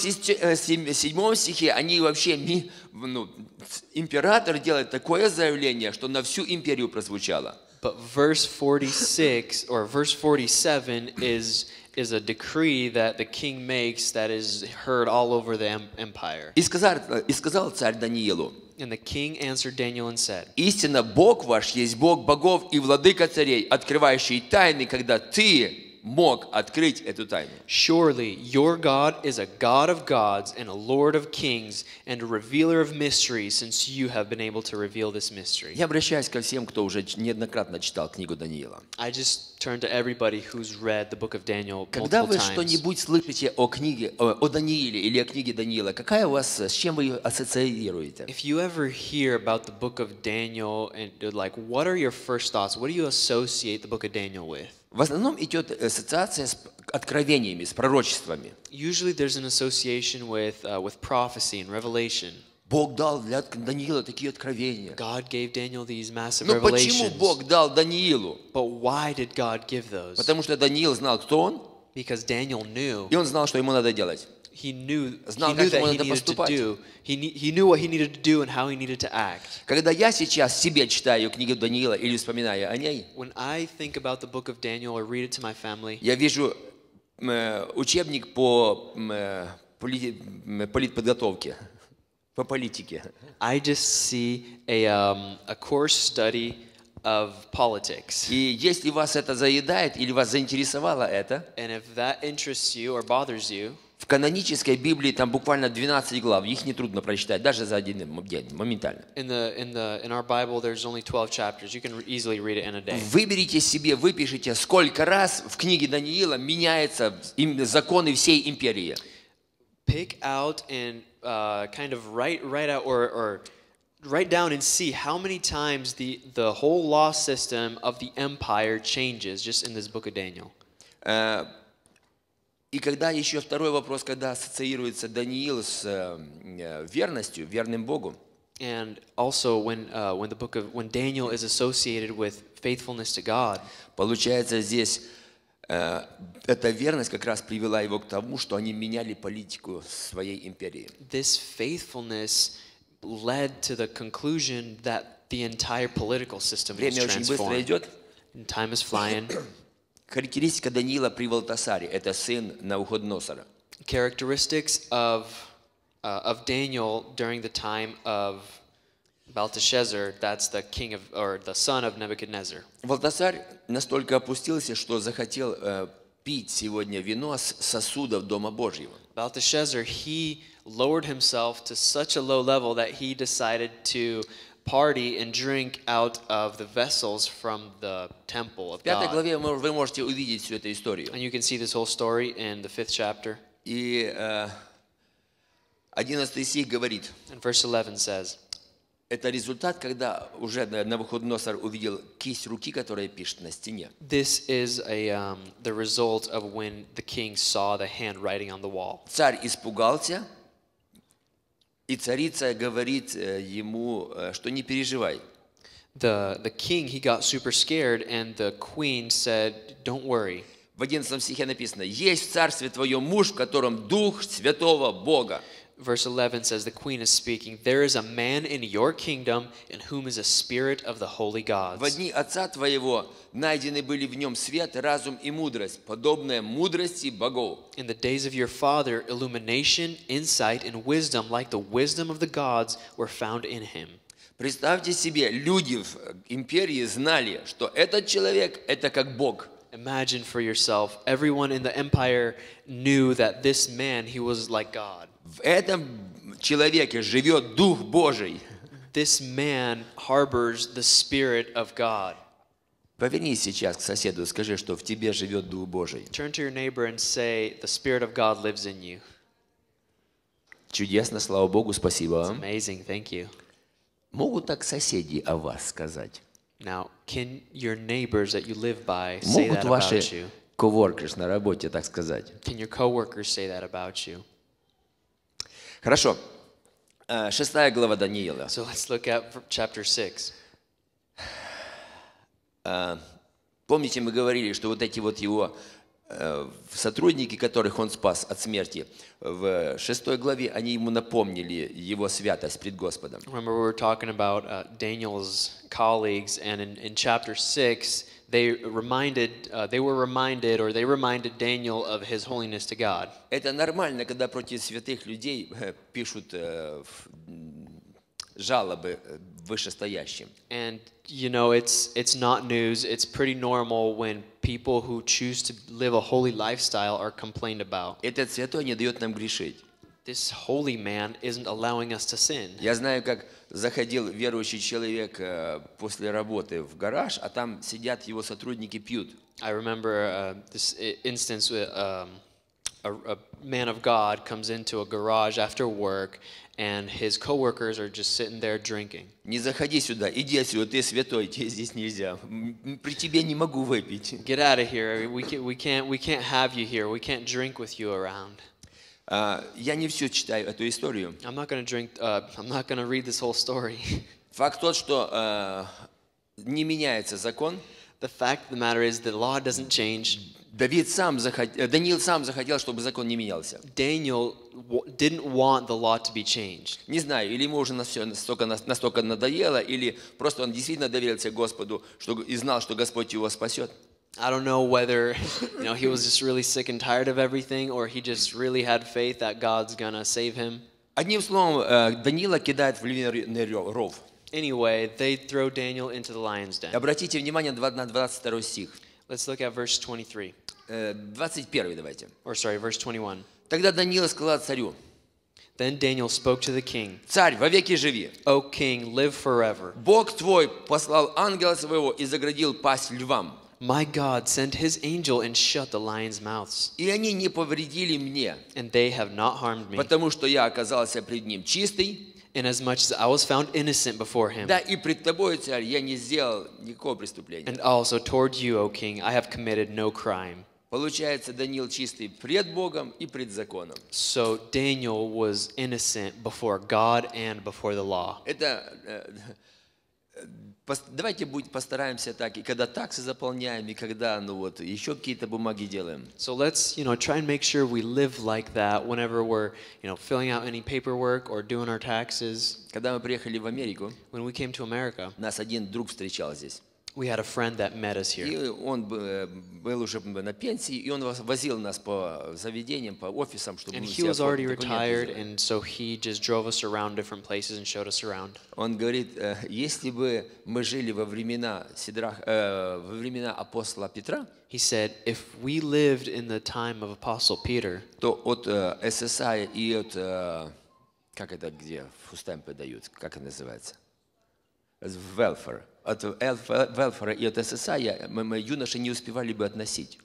седьмом стихе они вообще, ми- ну, император делает такое заявление, что на всю империю прозвучало. But verse forty-six or verse forty-seven is is a decree that the king makes that is heard all over the em- empire. И сказал, и сказал царь Даниилу: And the king answered Daniel and said, истинно Бог ваш есть Бог богов и владыка царей, открывающий тайны, когда ты мог открыть эту тайну. surely your God is a God of gods and a Lord of kings and a revealer of mysteries, since you have been able to reveal this mystery. Я обращаюсь ко всем, кто уже неоднократно читал книгу Даниила. I just turn to everybody who's read the book of Daniel Когда multiple вы times. что-нибудь слышите о книге, о, о Данииле или о книге Даниила, какая у вас, с чем вы ее ассоциируете? If you ever hear about the book of Daniel, and uh, like, what are your first thoughts? What do you associate the book of Daniel with? В основном идет ассоциация с откровениями, с пророчествами. Usually there's an association with, uh, with prophecy and revelation. Бог дал для Даниила такие откровения. God gave Daniel these massive Но почему revelations. Бог дал Даниилу? But why did God give those? Потому что Даниил знал, кто он, Because Daniel knew. и он знал, что ему надо делать. He knew, Знал, he knew как ему that he надо needed to поступать. do. He, ne- he knew what he needed to do and how he needed to act. Когда я сейчас себе читаю книгу Даниила или вспоминаю о ней, When I think about the book of Daniel or read it to my family, я вижу э, учебник по э, полити- м, политподготовке, по политике. I just see a, um, a course study of politics. И если вас это заедает или вас заинтересовало это, And if that interests you or bothers you, в канонической Библии там буквально двенадцать глав, их нетрудно прочитать, даже за один день, моментально. in the in the in our Bible there's only twelve chapters. You can re- easily read it in a day. Выберите себе, выпишите, сколько раз в книге Даниила меняются им- законы всей империи. Pick out and uh, kind of write write out or or write down and see how many times the the whole law system of the empire changes just in this book of Daniel. Э, И когда еще второй вопрос, когда ассоциируется Даниил с э, верностью, верным Богу, And also when uh, when the book of when Daniel is associated with faithfulness to God, получается здесь э, эта верность как раз привела его к тому, что они меняли политику своей империи. this faithfulness led to the conclusion that the entire political system was Время очень быстро transformed. идет. And time is flying. Характеристика Даниила при Валтасаре – это сын Навуходоносора. Characteristics of uh, of Daniel during the time of Belteshazzar, that's the king of or the son of Nebuchadnezzar. Валтасарь настолько опустился, что захотел э, пить сегодня вино с сосудов Дома Божьего. Belteshazzar, he lowered himself to such a low level that he decided to party and drink out of the vessels from the temple of В пятой God. главе вы вы можете увидеть всю эту историю. And you can see this whole story in the fifth chapter. И э, одиннадцатый стих говорит, And verse eleven says, это результат, когда уже Навуходоносор увидел кисть руки, которая пишет на стене. this is a um, the result of when the king saw the hand writing on the wall. Царь испугался, и царица говорит э, ему, э, что не переживай. The the king, he got super scared, and the queen said, "Don't worry." В одиннадцатом стихе написано, есть в царстве твоем муж, в котором дух святого Бога. Verse eleven says, the queen is speaking, "There is a man in your kingdom in whom is a spirit of the holy В gods." дни отца твоего найдены были в нем свет, разум и мудрость, подобная мудрости богов. In the days of your father, illumination, insight, and wisdom, like the wisdom of the gods, were found in him. Представьте себе, люди в империи знали, что этот человек – это как Бог. Imagine for yourself, everyone in the empire knew that this man, he was like God. В этом человеке живет Дух Божий. This man harbors the Spirit of God. Повернись сейчас к соседу и скажи, что в тебе живет Дух Божий. Turn to your neighbor and say, the Spirit of God lives in you. Чудесно, слава Богу, спасибо вам. Amazing, thank you. Могут так соседи о вас сказать? Now, can your neighbors that you live by say Могут that about ваши you? coworkers на работе так сказать? Can your coworkers say that about you? Хорошо. Э, Шестая глава Даниила. So let's look at v- chapter six. Э, Помните, мы говорили, что вот эти вот его э, сотрудники, которых он спас от смерти, в шестой главе они ему напомнили его святость пред Господом. Remember, we were talking about uh, Daniel's colleagues, and in, in chapter six, they reminded, uh, they were reminded, or they reminded Daniel of his holiness to God. Это нормально, когда против святых людей э, пишут э, в- м, жалобы э, вышестоящим. And you know, it's it's not news. It's pretty normal when people who choose to live a holy lifestyle are complained about. Этот святой не дает нам грешить. This holy man isn't allowing us to sin. Я знаю, как заходил верующий человек э, после работы в гараж, а там сидят его сотрудники, пьют. I remember uh, this i- instance with um, a, a man of God comes into a garage after work, and his coworkers are just sitting there drinking. Не заходи сюда, иди отсюда, ты святой, тебе здесь нельзя. М, При тебе не могу выпить. Get out of here. We can't, we can't, we can't have you here. We can't drink with you around. А, Я не все читаю эту историю. I'm not going to drink. Uh, I'm not going to read this whole story. Факт тот, что э, не меняется закон. The fact of the matter is, the law doesn't change. Давид сам захот... э, Даниил сам захотел, чтобы закон не менялся. Daniel w- didn't want the law to be changed. Не знаю, или ему уже на все настолько, настолько надоело, или просто он действительно доверился Господу что, и знал, что Господь его спасет. I don't know whether, you know, he was just really sick and tired of everything, or he just really had faith that God's gonna save him. Одним словом, э, Даниила кидает в львиный ров. Anyway, they throw Daniel into the lion's den. Обратите внимание на двадцать второй стих. Let's look at verse twenty-three, Э, двадцать первый давайте. or sorry, verse twenty-one. Тогда Даниил сказал царю: Then Daniel spoke to the king, «Царь, вовеки живи! O king, live forever. Бог твой послал ангела своего и заградил пасть львам, My God sent his angel and shut the lions' mouths, и они не повредили мне, and they have not harmed me, потому что я оказался пред ним чистый, inasmuch as I was found innocent before him. да и пред тобой, царь, я не сделал никакого преступления». And also toward you, O king, I have committed no crime. Получается, Даниил чистый пред Богом и пред законом. So Daniel was innocent before God and before the law. Это э, э, пос- давайте будь, постараемся так, и когда таксы заполняем, и когда ну вот еще какие-то бумаги делаем. So let's, you know, try and make sure we live like that whenever we're, you know, filling out any paperwork or doing our taxes. Когда мы приехали в Америку, When we came to America, нас один друг встречал здесь. we had a friend that met us И here. он б- был уже на пенсии, и он воз- возил нас по заведениям, по офисам, чтобы And мы he все was already оформ- документы retired, сделали. and so he just drove us around different places and showed us around. Он говорит, э, если бы мы жили во времена, Сидрах, э, во времена апостола Петра, He said, if we lived in the time of Apostle Peter, то от э, эс эс ай и от, э, как это, где фустемпы дают, как это называется? Welfare. От welfare и от эс эс ай мы, мы юноши не успевали бы относить.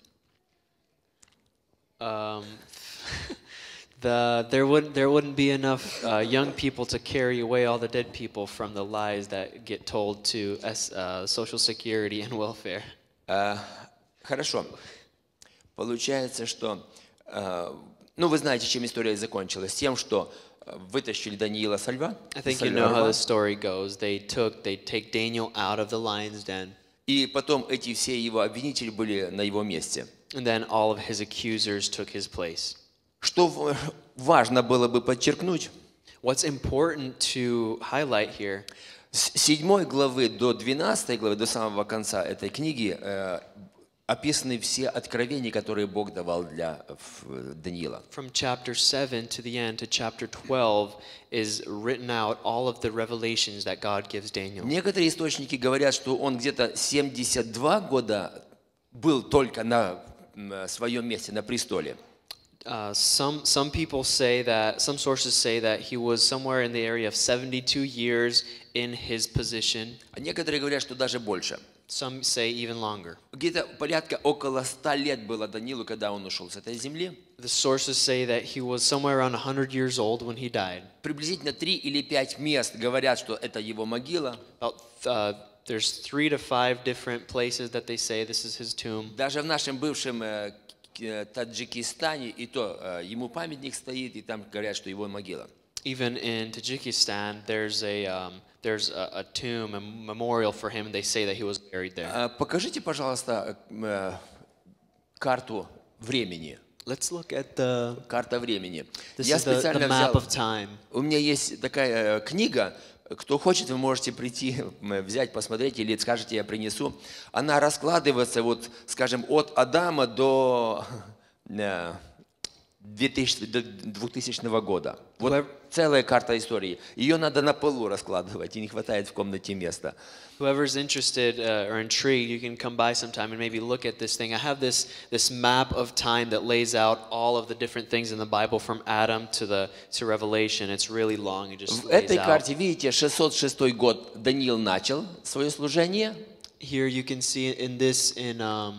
um, the there wouldn't there wouldn't be enough uh, young people to carry away all the dead people from the lies that get told to S, uh, Social Security and welfare. Э, Хорошо. Получается, что, э, ну вы знаете, чем история закончилась, тем, что э, вытащили Даниила со льва, I think со you know how льва, the story goes. They took they take Daniel out of the lion's den, и потом эти все его обвинители были на его месте. and then all of his accusers took his place. Что в- важно было бы подчеркнуть, What's important to highlight here, с седьмой главы до двенадцатой главы, до самого конца этой книги, э, описаны все откровения, которые Бог давал для в- Даниила. from chapter seven to the end to chapter twelve, is written out all of the revelations that God gives Daniel. Некоторые источники говорят, что он где-то семьдесят два года был только на м, своем месте, на престоле. Uh, some some people say that some sources say that he was somewhere in the area of seventy-two years in his position. А некоторые говорят, что даже больше. Some say even longer. Где-то порядка около ста лет было Даниилу, когда он ушел с этой земли. The sources say that he was somewhere around one hundred years old when he died. Приблизительно три или пять мест говорят, что это его могила. About uh, there's three to five different places that they say this is his tomb. Даже в нашем бывшем э, к- э, Таджикистане и то э, ему памятник стоит, и там говорят, что его могила. Even in Tajikistan, there's a um, there's a, a tomb, a memorial for him, and they say that he was buried there. А, Покажите, пожалуйста, э, карту времени. Let's look at the. Карта времени. This Я is the, the специально map взял. of time. У меня есть такая э, книга. Кто хочет, вы можете прийти, м, взять, посмотреть, или скажете, я принесу. Она раскладывается, вот, скажем, от Адама до э, двухтысячного года. Вот Whoever- целая карта истории. Ее надо на полу раскладывать, и не хватает в комнате места. Whoever's interested uh, or intrigued, you can come by sometime and maybe look at this thing. I have this this map of time that lays out all of the different things in the Bible from Adam to the to Revelation. It's really long. It just В lays этой out. карте, видите, шестьсот шестой год Даниил начал свое служение. Here you can see in this in um,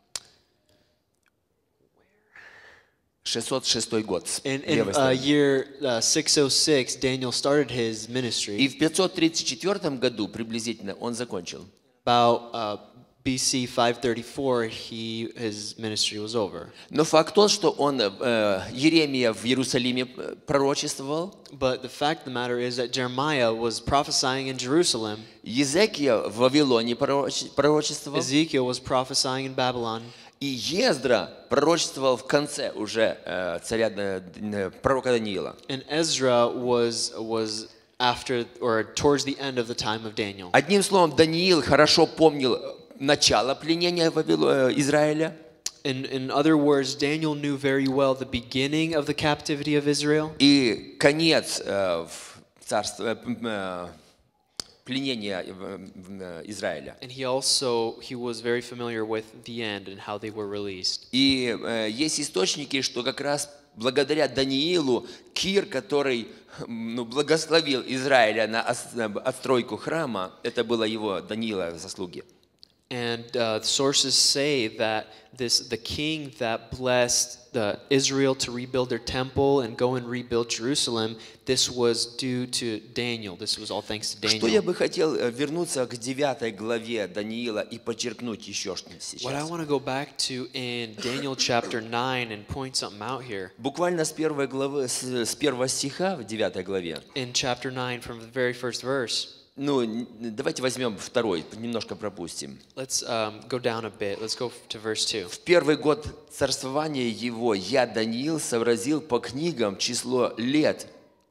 шестьсот шестой год. с in, in левой uh, стороны. year uh, six oh six, Daniel started his ministry. И в пятьсот тридцать четвёртом году приблизительно он закончил. About uh, B C five thirty-four, he his ministry was over. Но факт тот, что он, э, Еремия в Иерусалиме э, пророчествовал, But the fact of the matter is that Jeremiah was prophesying in Jerusalem. Езекия в Вавилоне пророч- пророчествовал, Ezekiel was prophesying in Babylon. и Ездра пророчествовал в конце уже э, царя э, э, пророка Даниила. And Ezra was was after or towards the end of the time of Daniel. Одним словом, Даниил хорошо помнил начало пленения Вавило- э, Израиля, In in other words, Daniel knew very well the beginning of the captivity of Israel и конец э, в царстве, э, э, пленения э, э, Израиля. and he also he was very familiar with the end and how they were released. И э, есть источники, что как раз благодаря Даниилу Кир, который м, ну, благословил Израиля на ос- на отстройку храма, это было его, Даниила, заслуги. And uh, sources say that this the king that blessed the Israel to rebuild their temple and go and rebuild Jerusalem, this was due to Daniel. This was all thanks to Что я Daniel. бы хотел э, вернуться к девятой главе Даниила и подчеркнуть еще что What I сейчас. want to go back to in Daniel chapter nine and point something out here. Буквально с первой главы, с, с первого стиха в девятой главе. In chapter nine from the very first verse. Ну, н- давайте возьмем второй, немножко пропустим. Let's um, go down a bit. Let's go to verse two. В первый год царствования его я, Даниил, сообразил по книгам число лет,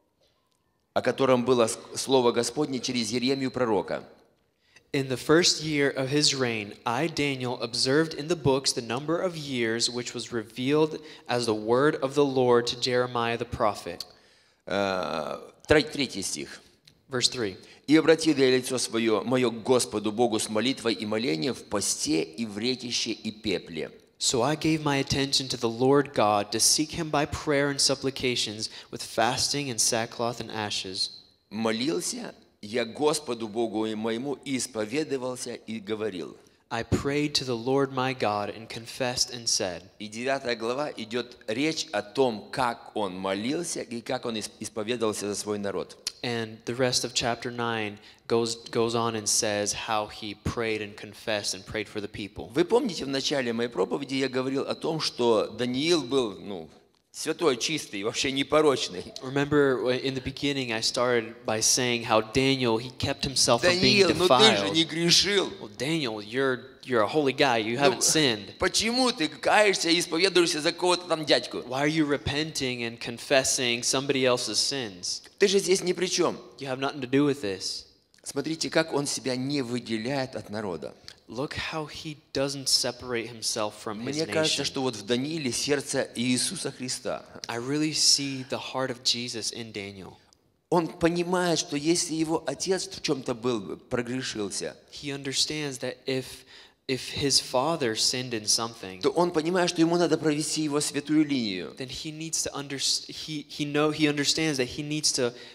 о котором было с- слово Господне через Еремию пророка. In the first year of his reign, I, Daniel, observed in the books the number of years which was revealed as the word of the Lord to Jeremiah the prophet. Э, тре- Третий стих. Verse three. «И обратил я лицо свое, мое к Господу Богу с молитвой и молением в посте и в ретище и пепле». So I gave my attention to the Lord God to seek him by prayer and supplications with fasting and sackcloth and ashes. Молился я Господу Богу и моему, и исповедовался и говорил. I prayed to the Lord my God and confessed and said. И девятая глава идет речь о том, как он молился и как он исп- исповедовался за свой народ. And the rest of chapter nine goes goes on and says how he prayed and confessed and prayed for the people. Вы помните, в начале моей проповеди я говорил о том, что Даниил был, ну, святой, чистый, вообще непорочный. Remember uh, in the beginning I started by saying how Daniel he kept himself from being Даниил, ну ты же не defiled. грешил. Well, Daniel, you're you're a holy guy. You Ну, haven't sinned. почему ты каешься и исповедуешься за кого-то там дядьку? Why are you repenting and confessing somebody else's sins? Ты же здесь ни при чем. You have nothing to do with this. Смотрите, как он себя не выделяет от народа. Look how he doesn't separate himself from his Мне кажется, nation. что вот в Данииле сердце Иисуса Христа. I really see the heart of Jesus in Daniel. Он понимает, что если его отец в чем-то был, прогрешился, He understands that if if his father sinned in something, то он понимает, что ему надо провести его святую линию. then he needs to understand. He he know he understands that he needs to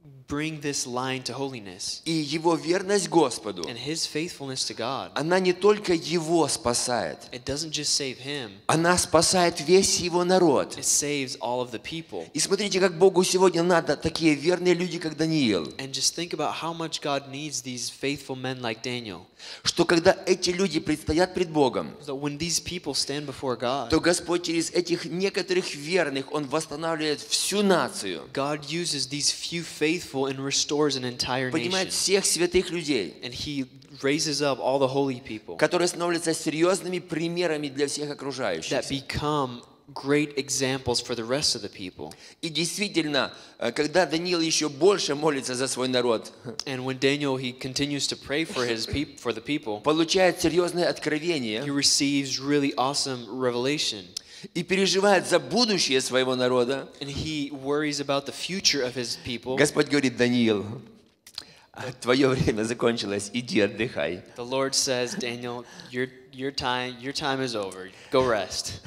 bring this line to holiness. И его верность Господу, And his faithfulness to God, она не только его спасает, it doesn't just save him, она спасает весь его народ. it saves all of the people. И смотрите, как Богу сегодня надо такие верные люди, как Даниил. And just think about how much God needs these faithful men like Daniel. Что когда эти люди предстоят пред Богом, So when these people stand before God, то Господь через этих некоторых верных, Он восстанавливает всю нацию. God uses these few faithful and restores an entire Поднимает nation. всех святых людей, And he raises up all the holy people которые становятся серьезными примерами для всех окружающих. that become great examples for the rest of the people. И действительно, когда Даниил еще больше молится за свой народ, And when Daniel, he continues to pray for his peop- for the people, получает серьезное he откровение receives really awesome revelation. и переживает за будущее своего народа, And he worries about the future of his people. Господь говорит: Даниил, твое время закончилось, иди отдыхай. The Lord says, Daniel, your your time your time is over. Go rest.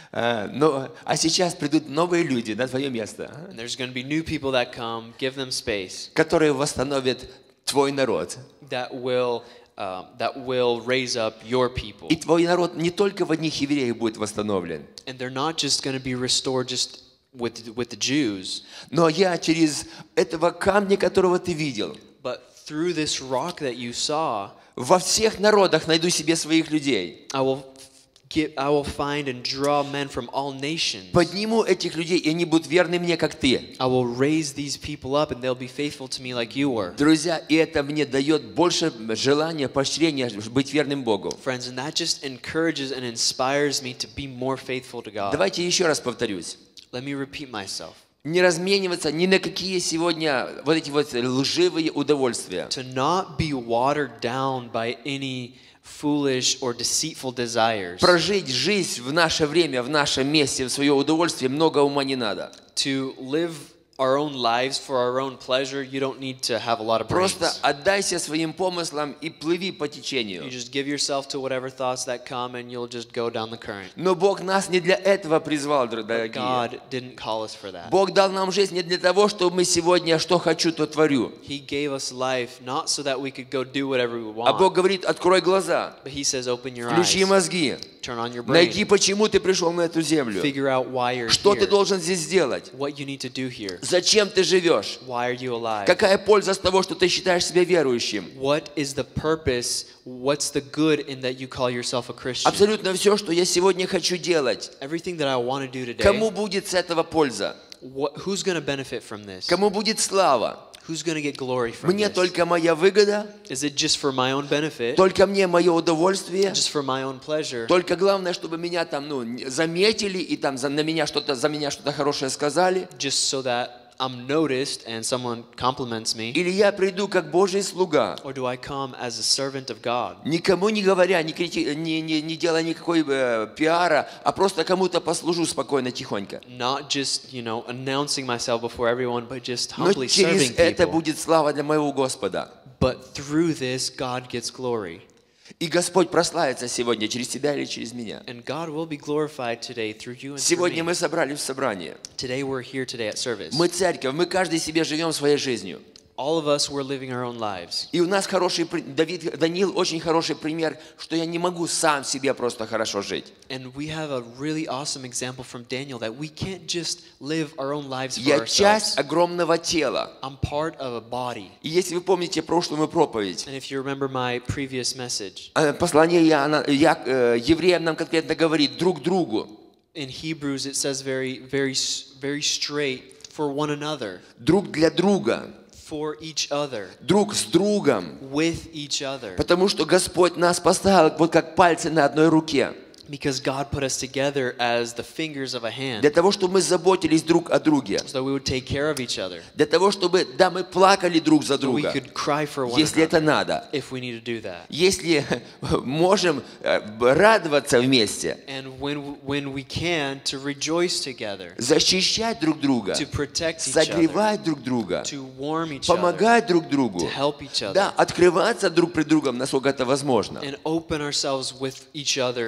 А, но, а сейчас придут новые люди на твое место, And there's going to be new people that come. Give them space. которые восстановят твой народ. That will um, that will raise up your people. И твой народ не только в одних евреях будет восстановлен, And they're not just going to be restored just with with the Jews, но я через этого камня, которого ты видел, but through this rock that you saw, во всех народах найду себе своих людей. I will get I will find and draw men from all nations. Подниму этих людей, и они будут верны мне, как ты. I will raise these people up and they'll be faithful to me like you were. Друзья, и это мне дает больше желания, поощрения быть верным Богу. Friends, and that just encourages and inspires me to be more faithful to God. Давайте еще раз повторюсь. Let me repeat myself. Не размениваться ни на какие сегодня вот эти вот лживые удовольствия. To not be watered down by any foolish or deceitful desires. Прожить жизнь в наше время, в нашем месте, в свое удовольствие, много ума не надо. To live our own lives for our own pleasure, you don't need to have a lot of Просто brains. отдайся своим помыслам и плыви по You течению. just give yourself to whatever thoughts that come and you'll just go down the current. Но Бог нас не для этого призвал, But дорогие. God didn't call us for that. Бог дал нам жизнь не для того, чтобы мы сегодня что хочу, то творю. He gave us life not so that we could go do whatever we А Бог want, говорит: открой глаза, but He says open your включи eyes, мозги, turn on your найди, brain, почему ты пришел на эту землю, figure out why you're что ты here, должен здесь сделать, what you need to do here, зачем ты живешь, why are you alive, какая польза с того, что ты считаешь себя верующим. what is the purpose, what's the good in that you call yourself a Christian. Абсолютно все, что я сегодня хочу делать. Everything that I want to do today, Кому будет с этого польза? what, who's going to benefit from this? Кому будет слава? Who's going to get glory from Мне this? только моя выгода, Is it just for my own benefit, только мне мое удовольствие, just for my own pleasure, только главное, чтобы меня там, ну, заметили и там за, на меня что-то, за меня что-то хорошее сказали. just so that I'm noticed and someone compliments me? Или я приду как Божий слуга, Or do I come as a servant of God, никому не говоря, не, крити- не, не, не делая никакой э, пиара, а просто кому-то послужу спокойно, тихонько. not just, you know, announcing myself before everyone, but just Но humbly через serving это people? будет слава для моего Господа. But through this, God gets glory. И Господь прославится сегодня через тебя или через меня. And God will be glorified today through you and through Сегодня me. мы собрались в собрании. Today we're here today at service. Мы церковь, мы каждый себе живем своей жизнью. All of us, we're living our own lives. И у нас хороший, при- Давид, Даниил очень хороший пример, что я не могу сам себе просто хорошо жить. And we have a really awesome example from Daniel that we can't just live our own lives for Я ourselves. часть огромного тела. I'm part of a body. И если вы помните прошлую проповедь, And if you remember my previous message, э, послание Иоанна- Я- э, евреям нам конкретно говорит: друг другу, in Hebrews it says very, very, s- very straight, for one another, друг для друга, for each other, друг с другом. with each other. Потому что Господь нас поставил вот как пальцы на одной руке. Because God put us together as the fingers of a hand, Для того, чтобы мы заботились друг о друге. so that we would take care of each other, Для того, чтобы, да, мы плакали друг за so we друга, could cry for one если это another, надо. if we need to do that. Если можем э, радоваться вместе, And when when we can, to rejoice together, защищать друг друга, to protect each other, согревать друг друга, to warm each other, помогать друг другу, to help each other, да, открываться друг пред другом, насколько это возможно. and open ourselves with each other as much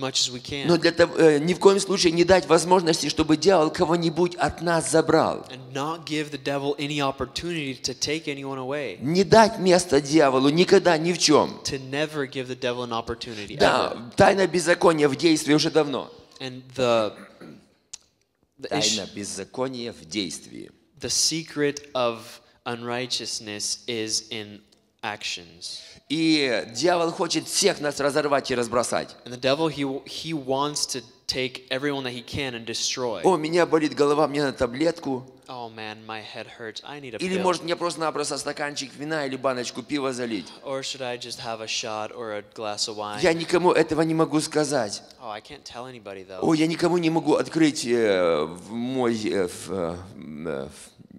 much as we can. Но для того, э, ни в коем случае не дать возможности, чтобы дьявол кого-нибудь от нас забрал. And not give the devil any opportunity to take anyone away. Не дать место дьяволу никогда ни в чем. To never give the devil an opportunity. Да, Ever. тайна беззакония в действии уже давно. And the the, issue, Тайна беззакония в действии. the secret of unrighteousness is in actions. И дьявол хочет всех нас разорвать и разбросать. And the devil, he he wants to take everyone that he can and destroy. О, меня болит голова, мне на таблетку. Oh man, my head hurts. I need a Или pill. может мне просто-напросто стаканчик вина или баночку пива залить. Or should I just have a shot or a glass of wine? Я никому этого не могу сказать. Oh, I can't tell anybody though. О, я никому не могу открыть э, в мой, э, в, э, в,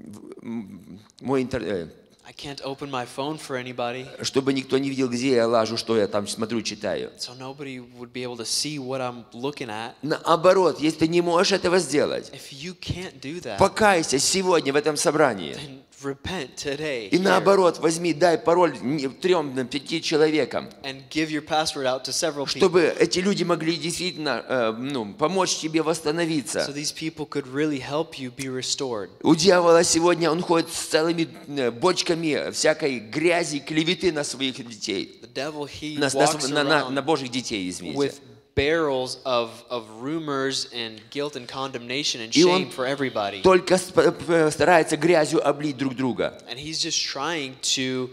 в мой интернет, I can't open my phone for anybody, чтобы никто не видел, где я лажу, что я там смотрю, читаю. so nobody would be able to see what I'm looking at. Наоборот, если ты не можешь этого сделать, If you can't do that, покайся сегодня в этом собрании. then repent today И here наоборот, возьми, дай пароль трем, пяти человекам, and give your password out to several people чтобы эти люди могли действительно э, ну, помочь тебе so восстановиться. these people could really help you be restored. У дьявола сегодня он ходит с целыми э, бочками всякой грязи, клеветы на своих детей. The devil, he На, walks на, на, на around Божьих детей, извините. with barrels of, of rumors and guilt and condemnation and И он shame for everybody. только сп- п- старается грязью облить друг друга. And he's just trying to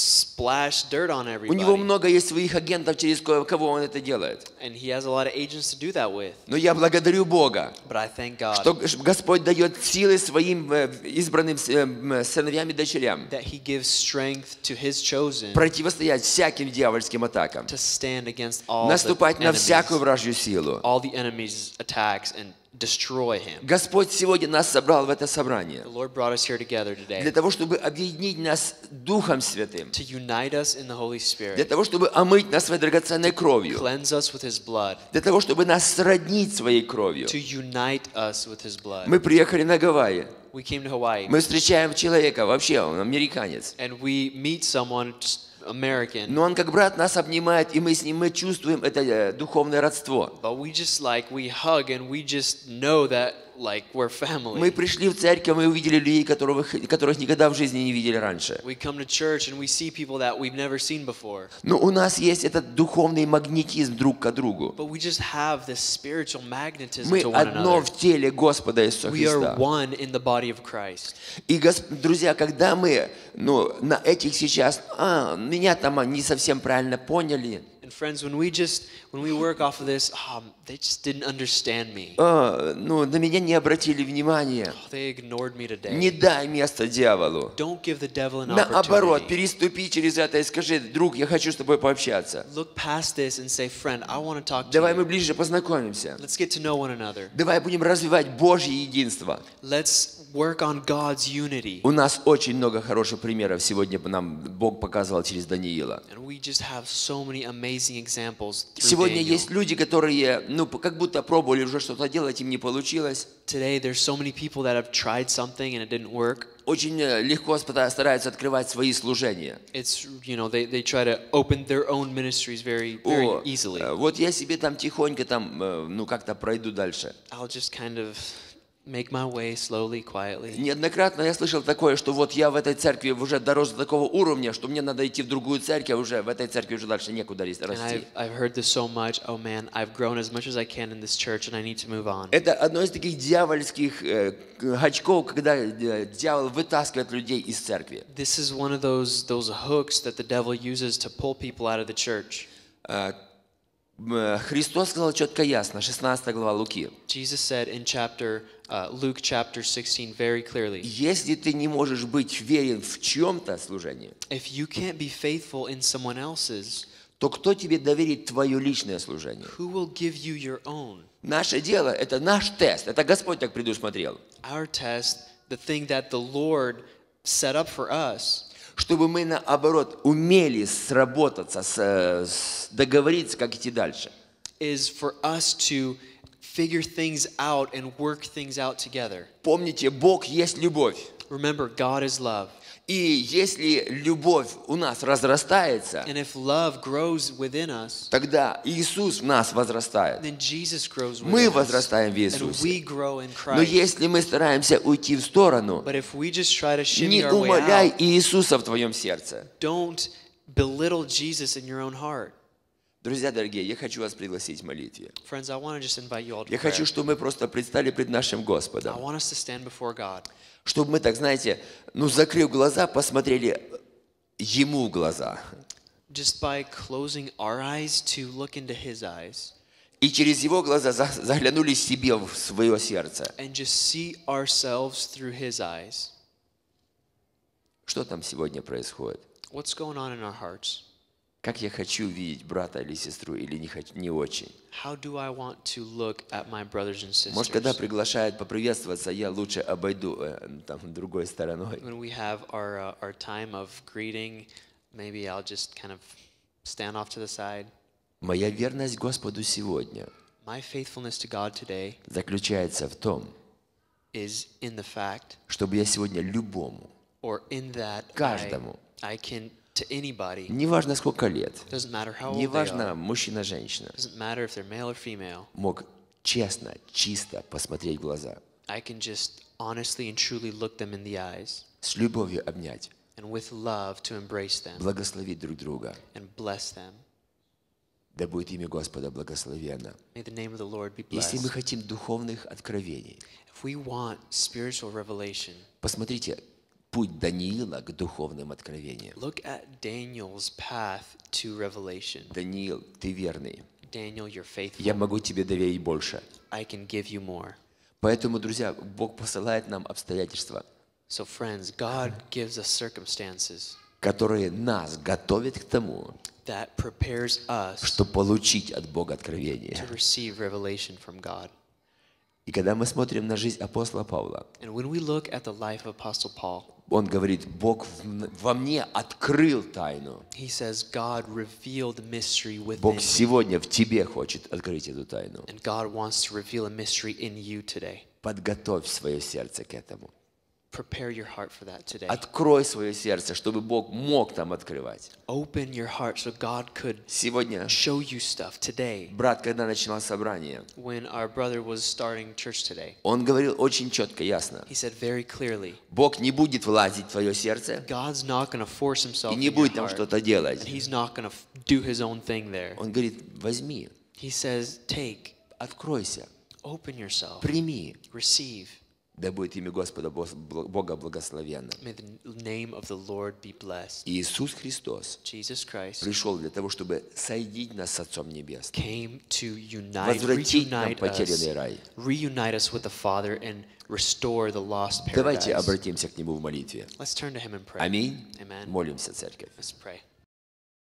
splash dirt on У него everybody. много есть своих агентов, через ко- кого он это делает. And he has a lot of agents to do that with. Но я благодарю Бога, But I thank God что Господь дает силы своим э, избранным с- э, м, сыновьям и дочерям that he gives strength to his chosen противостоять всяким дьявольским атакам, to stand against all the наступать на всякую enemies, вражью силу. all the enemies' attacks and destroy him. Господь сегодня нас собрал в это собрание The Lord brought us here together для today того, чтобы объединить нас Духом Святым, to unite us in the Holy для Spirit, того, чтобы омыть нас своей драгоценной кровью, cleanse us with his blood, для того, чтобы нас сроднить своей кровью. to unite us with his blood. Мы приехали на Гавайи, We came to Hawaii мы встречаем человека, вообще он американец, and we meet someone just American, но он как брат нас обнимает, и мы с ним мы чувствуем это э, духовное родство. but we just like we hug and we just know that like we're Мы family. пришли в церковь, мы увидели людей, которых, которых никогда в жизни не видели раньше. We come to church and we see people that we've never seen before. Но у нас есть этот духовный магнетизм друг к другу. But we just have this spiritual magnetism Мы to one одно another. в теле Господа Иисуса We are Христа. one in the body of Christ. И, гос- друзья, когда мы ну, на этих сейчас, а, меня там а, не совсем правильно поняли, And friends, when we just when we work off of this, um, they just didn't understand me. а, ну, на меня не обратили внимания, Oh, they ignored me today. не дай место дьяволу. Don't give the devil an Наоборот, opportunity. переступи через это и скажи: друг, я хочу с тобой пообщаться. Look past this and say, friend, I want to talk to Давай мы you. ближе познакомимся. Let's get to know one another. Давай будем развивать Божье единство. Let's work on God's unity. У нас очень много хороших примеров сегодня нам Бог показывал через Даниила. And we just have so many amazing examples through Сегодня Daniel. есть люди, которые, ну, как будто пробовали уже что-то делать, им не получилось. Today, there's so many people that have tried something and it didn't work. Очень э, легко спа- стараются открывать свои служения. It's, you know, they, they try to open their own ministries very, very О, easily. э, вот я себе там тихонько там, э, ну, как-то пройду дальше. I'll just kind of make my way slowly, quietly. Неоднократно я слышал такое, что вот я в этой церкви уже дорос до такого уровня, что мне надо идти в другую церковь, уже в этой церкви уже дальше некуда рас- And расти. I've, I've heard this so much. Oh man, I've grown as much as I can in this church and I need to move on. Это одно из таких дьявольских э, гачков, когда э, дьявол вытаскивает людей из церкви. This is one of those, those hooks that the devil uses to pull people out of the church. Э, э, Христос сказал четко ясно, шестнадцатая глава Луки. Jesus said in chapter, uh, Luke chapter sixteen very clearly, Если ты не можешь быть верен в чем-то служении, if you can't be faithful in someone else's, то кто тебе доверит твое личное служение? who will give you your own? Наше дело – это наш тест. Это Господь так предусмотрел. Our test, the thing that the Lord set up for us, Чтобы мы, наоборот, умели сработаться, с, э, с- договориться, как идти дальше. is for us to figure things out and work things out together. Помните, Бог есть любовь. Remember, God is love. И если любовь у нас разрастается, And if love grows within us, тогда Иисус в нас возрастает. then Jesus grows Мы within us. возрастаем в And Иисусе. we grow in Но Christ. если мы стараемся уйти в сторону, But if we just try to shimmy не our way умаляй out, Иисуса в твоем сердце. don't belittle Jesus in your own heart. Друзья дорогие, я хочу вас пригласить в молитве. Friends, I want to just invite you all to Я хочу, prayer. чтобы мы просто предстали пред нашим I Господом. want us to stand before God. Чтобы мы, так знаете, ну, закрыв глаза, посмотрели Ему в глаза. Just by closing our eyes to look into His eyes. И через Его глаза за- заглянули себе в свое сердце. And just see ourselves through His eyes. Что там сегодня происходит? What's going on in our hearts? Как я хочу видеть брата или сестру, или не, хочу, не очень. How do I want to look at my brothers and Может, когда sisters? приглашают поприветствоваться, я лучше обойду э, там другой стороной. When we have our uh, our time of greeting, maybe I'll just kind of stand off to the side. Моя верность Господу сегодня My faithfulness to God today заключается в том, is in the fact, чтобы я сегодня любому, or in that I, каждому, I can, to anybody, неважно сколько лет, doesn't matter how old they неважно are, мужчина, женщина, doesn't matter if they're male or female, мог честно, чисто посмотреть в глаза, I can just honestly and truly look them in the eyes, с любовью обнять, and with love to embrace them благословить друг друга. and bless them. Да будет имя Господа благословенно. May the name of the Lord be Если мы blessed. хотим духовных откровений, If we want spiritual revelation, посмотрите путь Даниила к духовным откровениям. look at Daniel's path to revelation. Даниил, ты верный. Daniel, you're faithful. Я могу тебе доверить больше. I can give you more. Поэтому, друзья, Бог посылает нам обстоятельства, So, friends, God gives us circumstances которые нас готовят к тому, that prepares us чтобы получить от Бога откровение. to receive revelation from God. И когда мы смотрим на жизнь апостола Павла, And when we look at the life of Apostle Paul, он говорит, Бог в- во мне открыл тайну. he says, God revealed the mystery within Бог me. сегодня в тебе хочет открыть эту тайну. And God wants to reveal a mystery in you today. Подготовь свое сердце к этому. Prepare your heart for that today. Открой свое сердце, чтобы Бог мог там открывать. Open your heart so God could Сегодня show you stuff today. брат, когда начинал собрание, When our brother was starting church today, он говорил очень четко, ясно. he said very clearly, Бог не будет влазить в твое сердце God's not going to force himself и in не your будет там heart, что-то делать. and he's not going to do his own thing there. Он говорит, возьми, He says, take, откройся, open yourself, прими. receive. Да будет имя Господа Бос- Бога благословенно. May the name of the Lord be blessed. Иисус Христос Jesus Christ пришел для того, чтобы соединить нас с Отцом Небесным, came to unite, возвратить нам reunite потерянный us, рай. reunite us with the Father and restore the lost Давайте paradise. обратимся к Нему в молитве. Let's turn to Him and pray. Аминь. Amen. Молимся, церковь. Let's pray.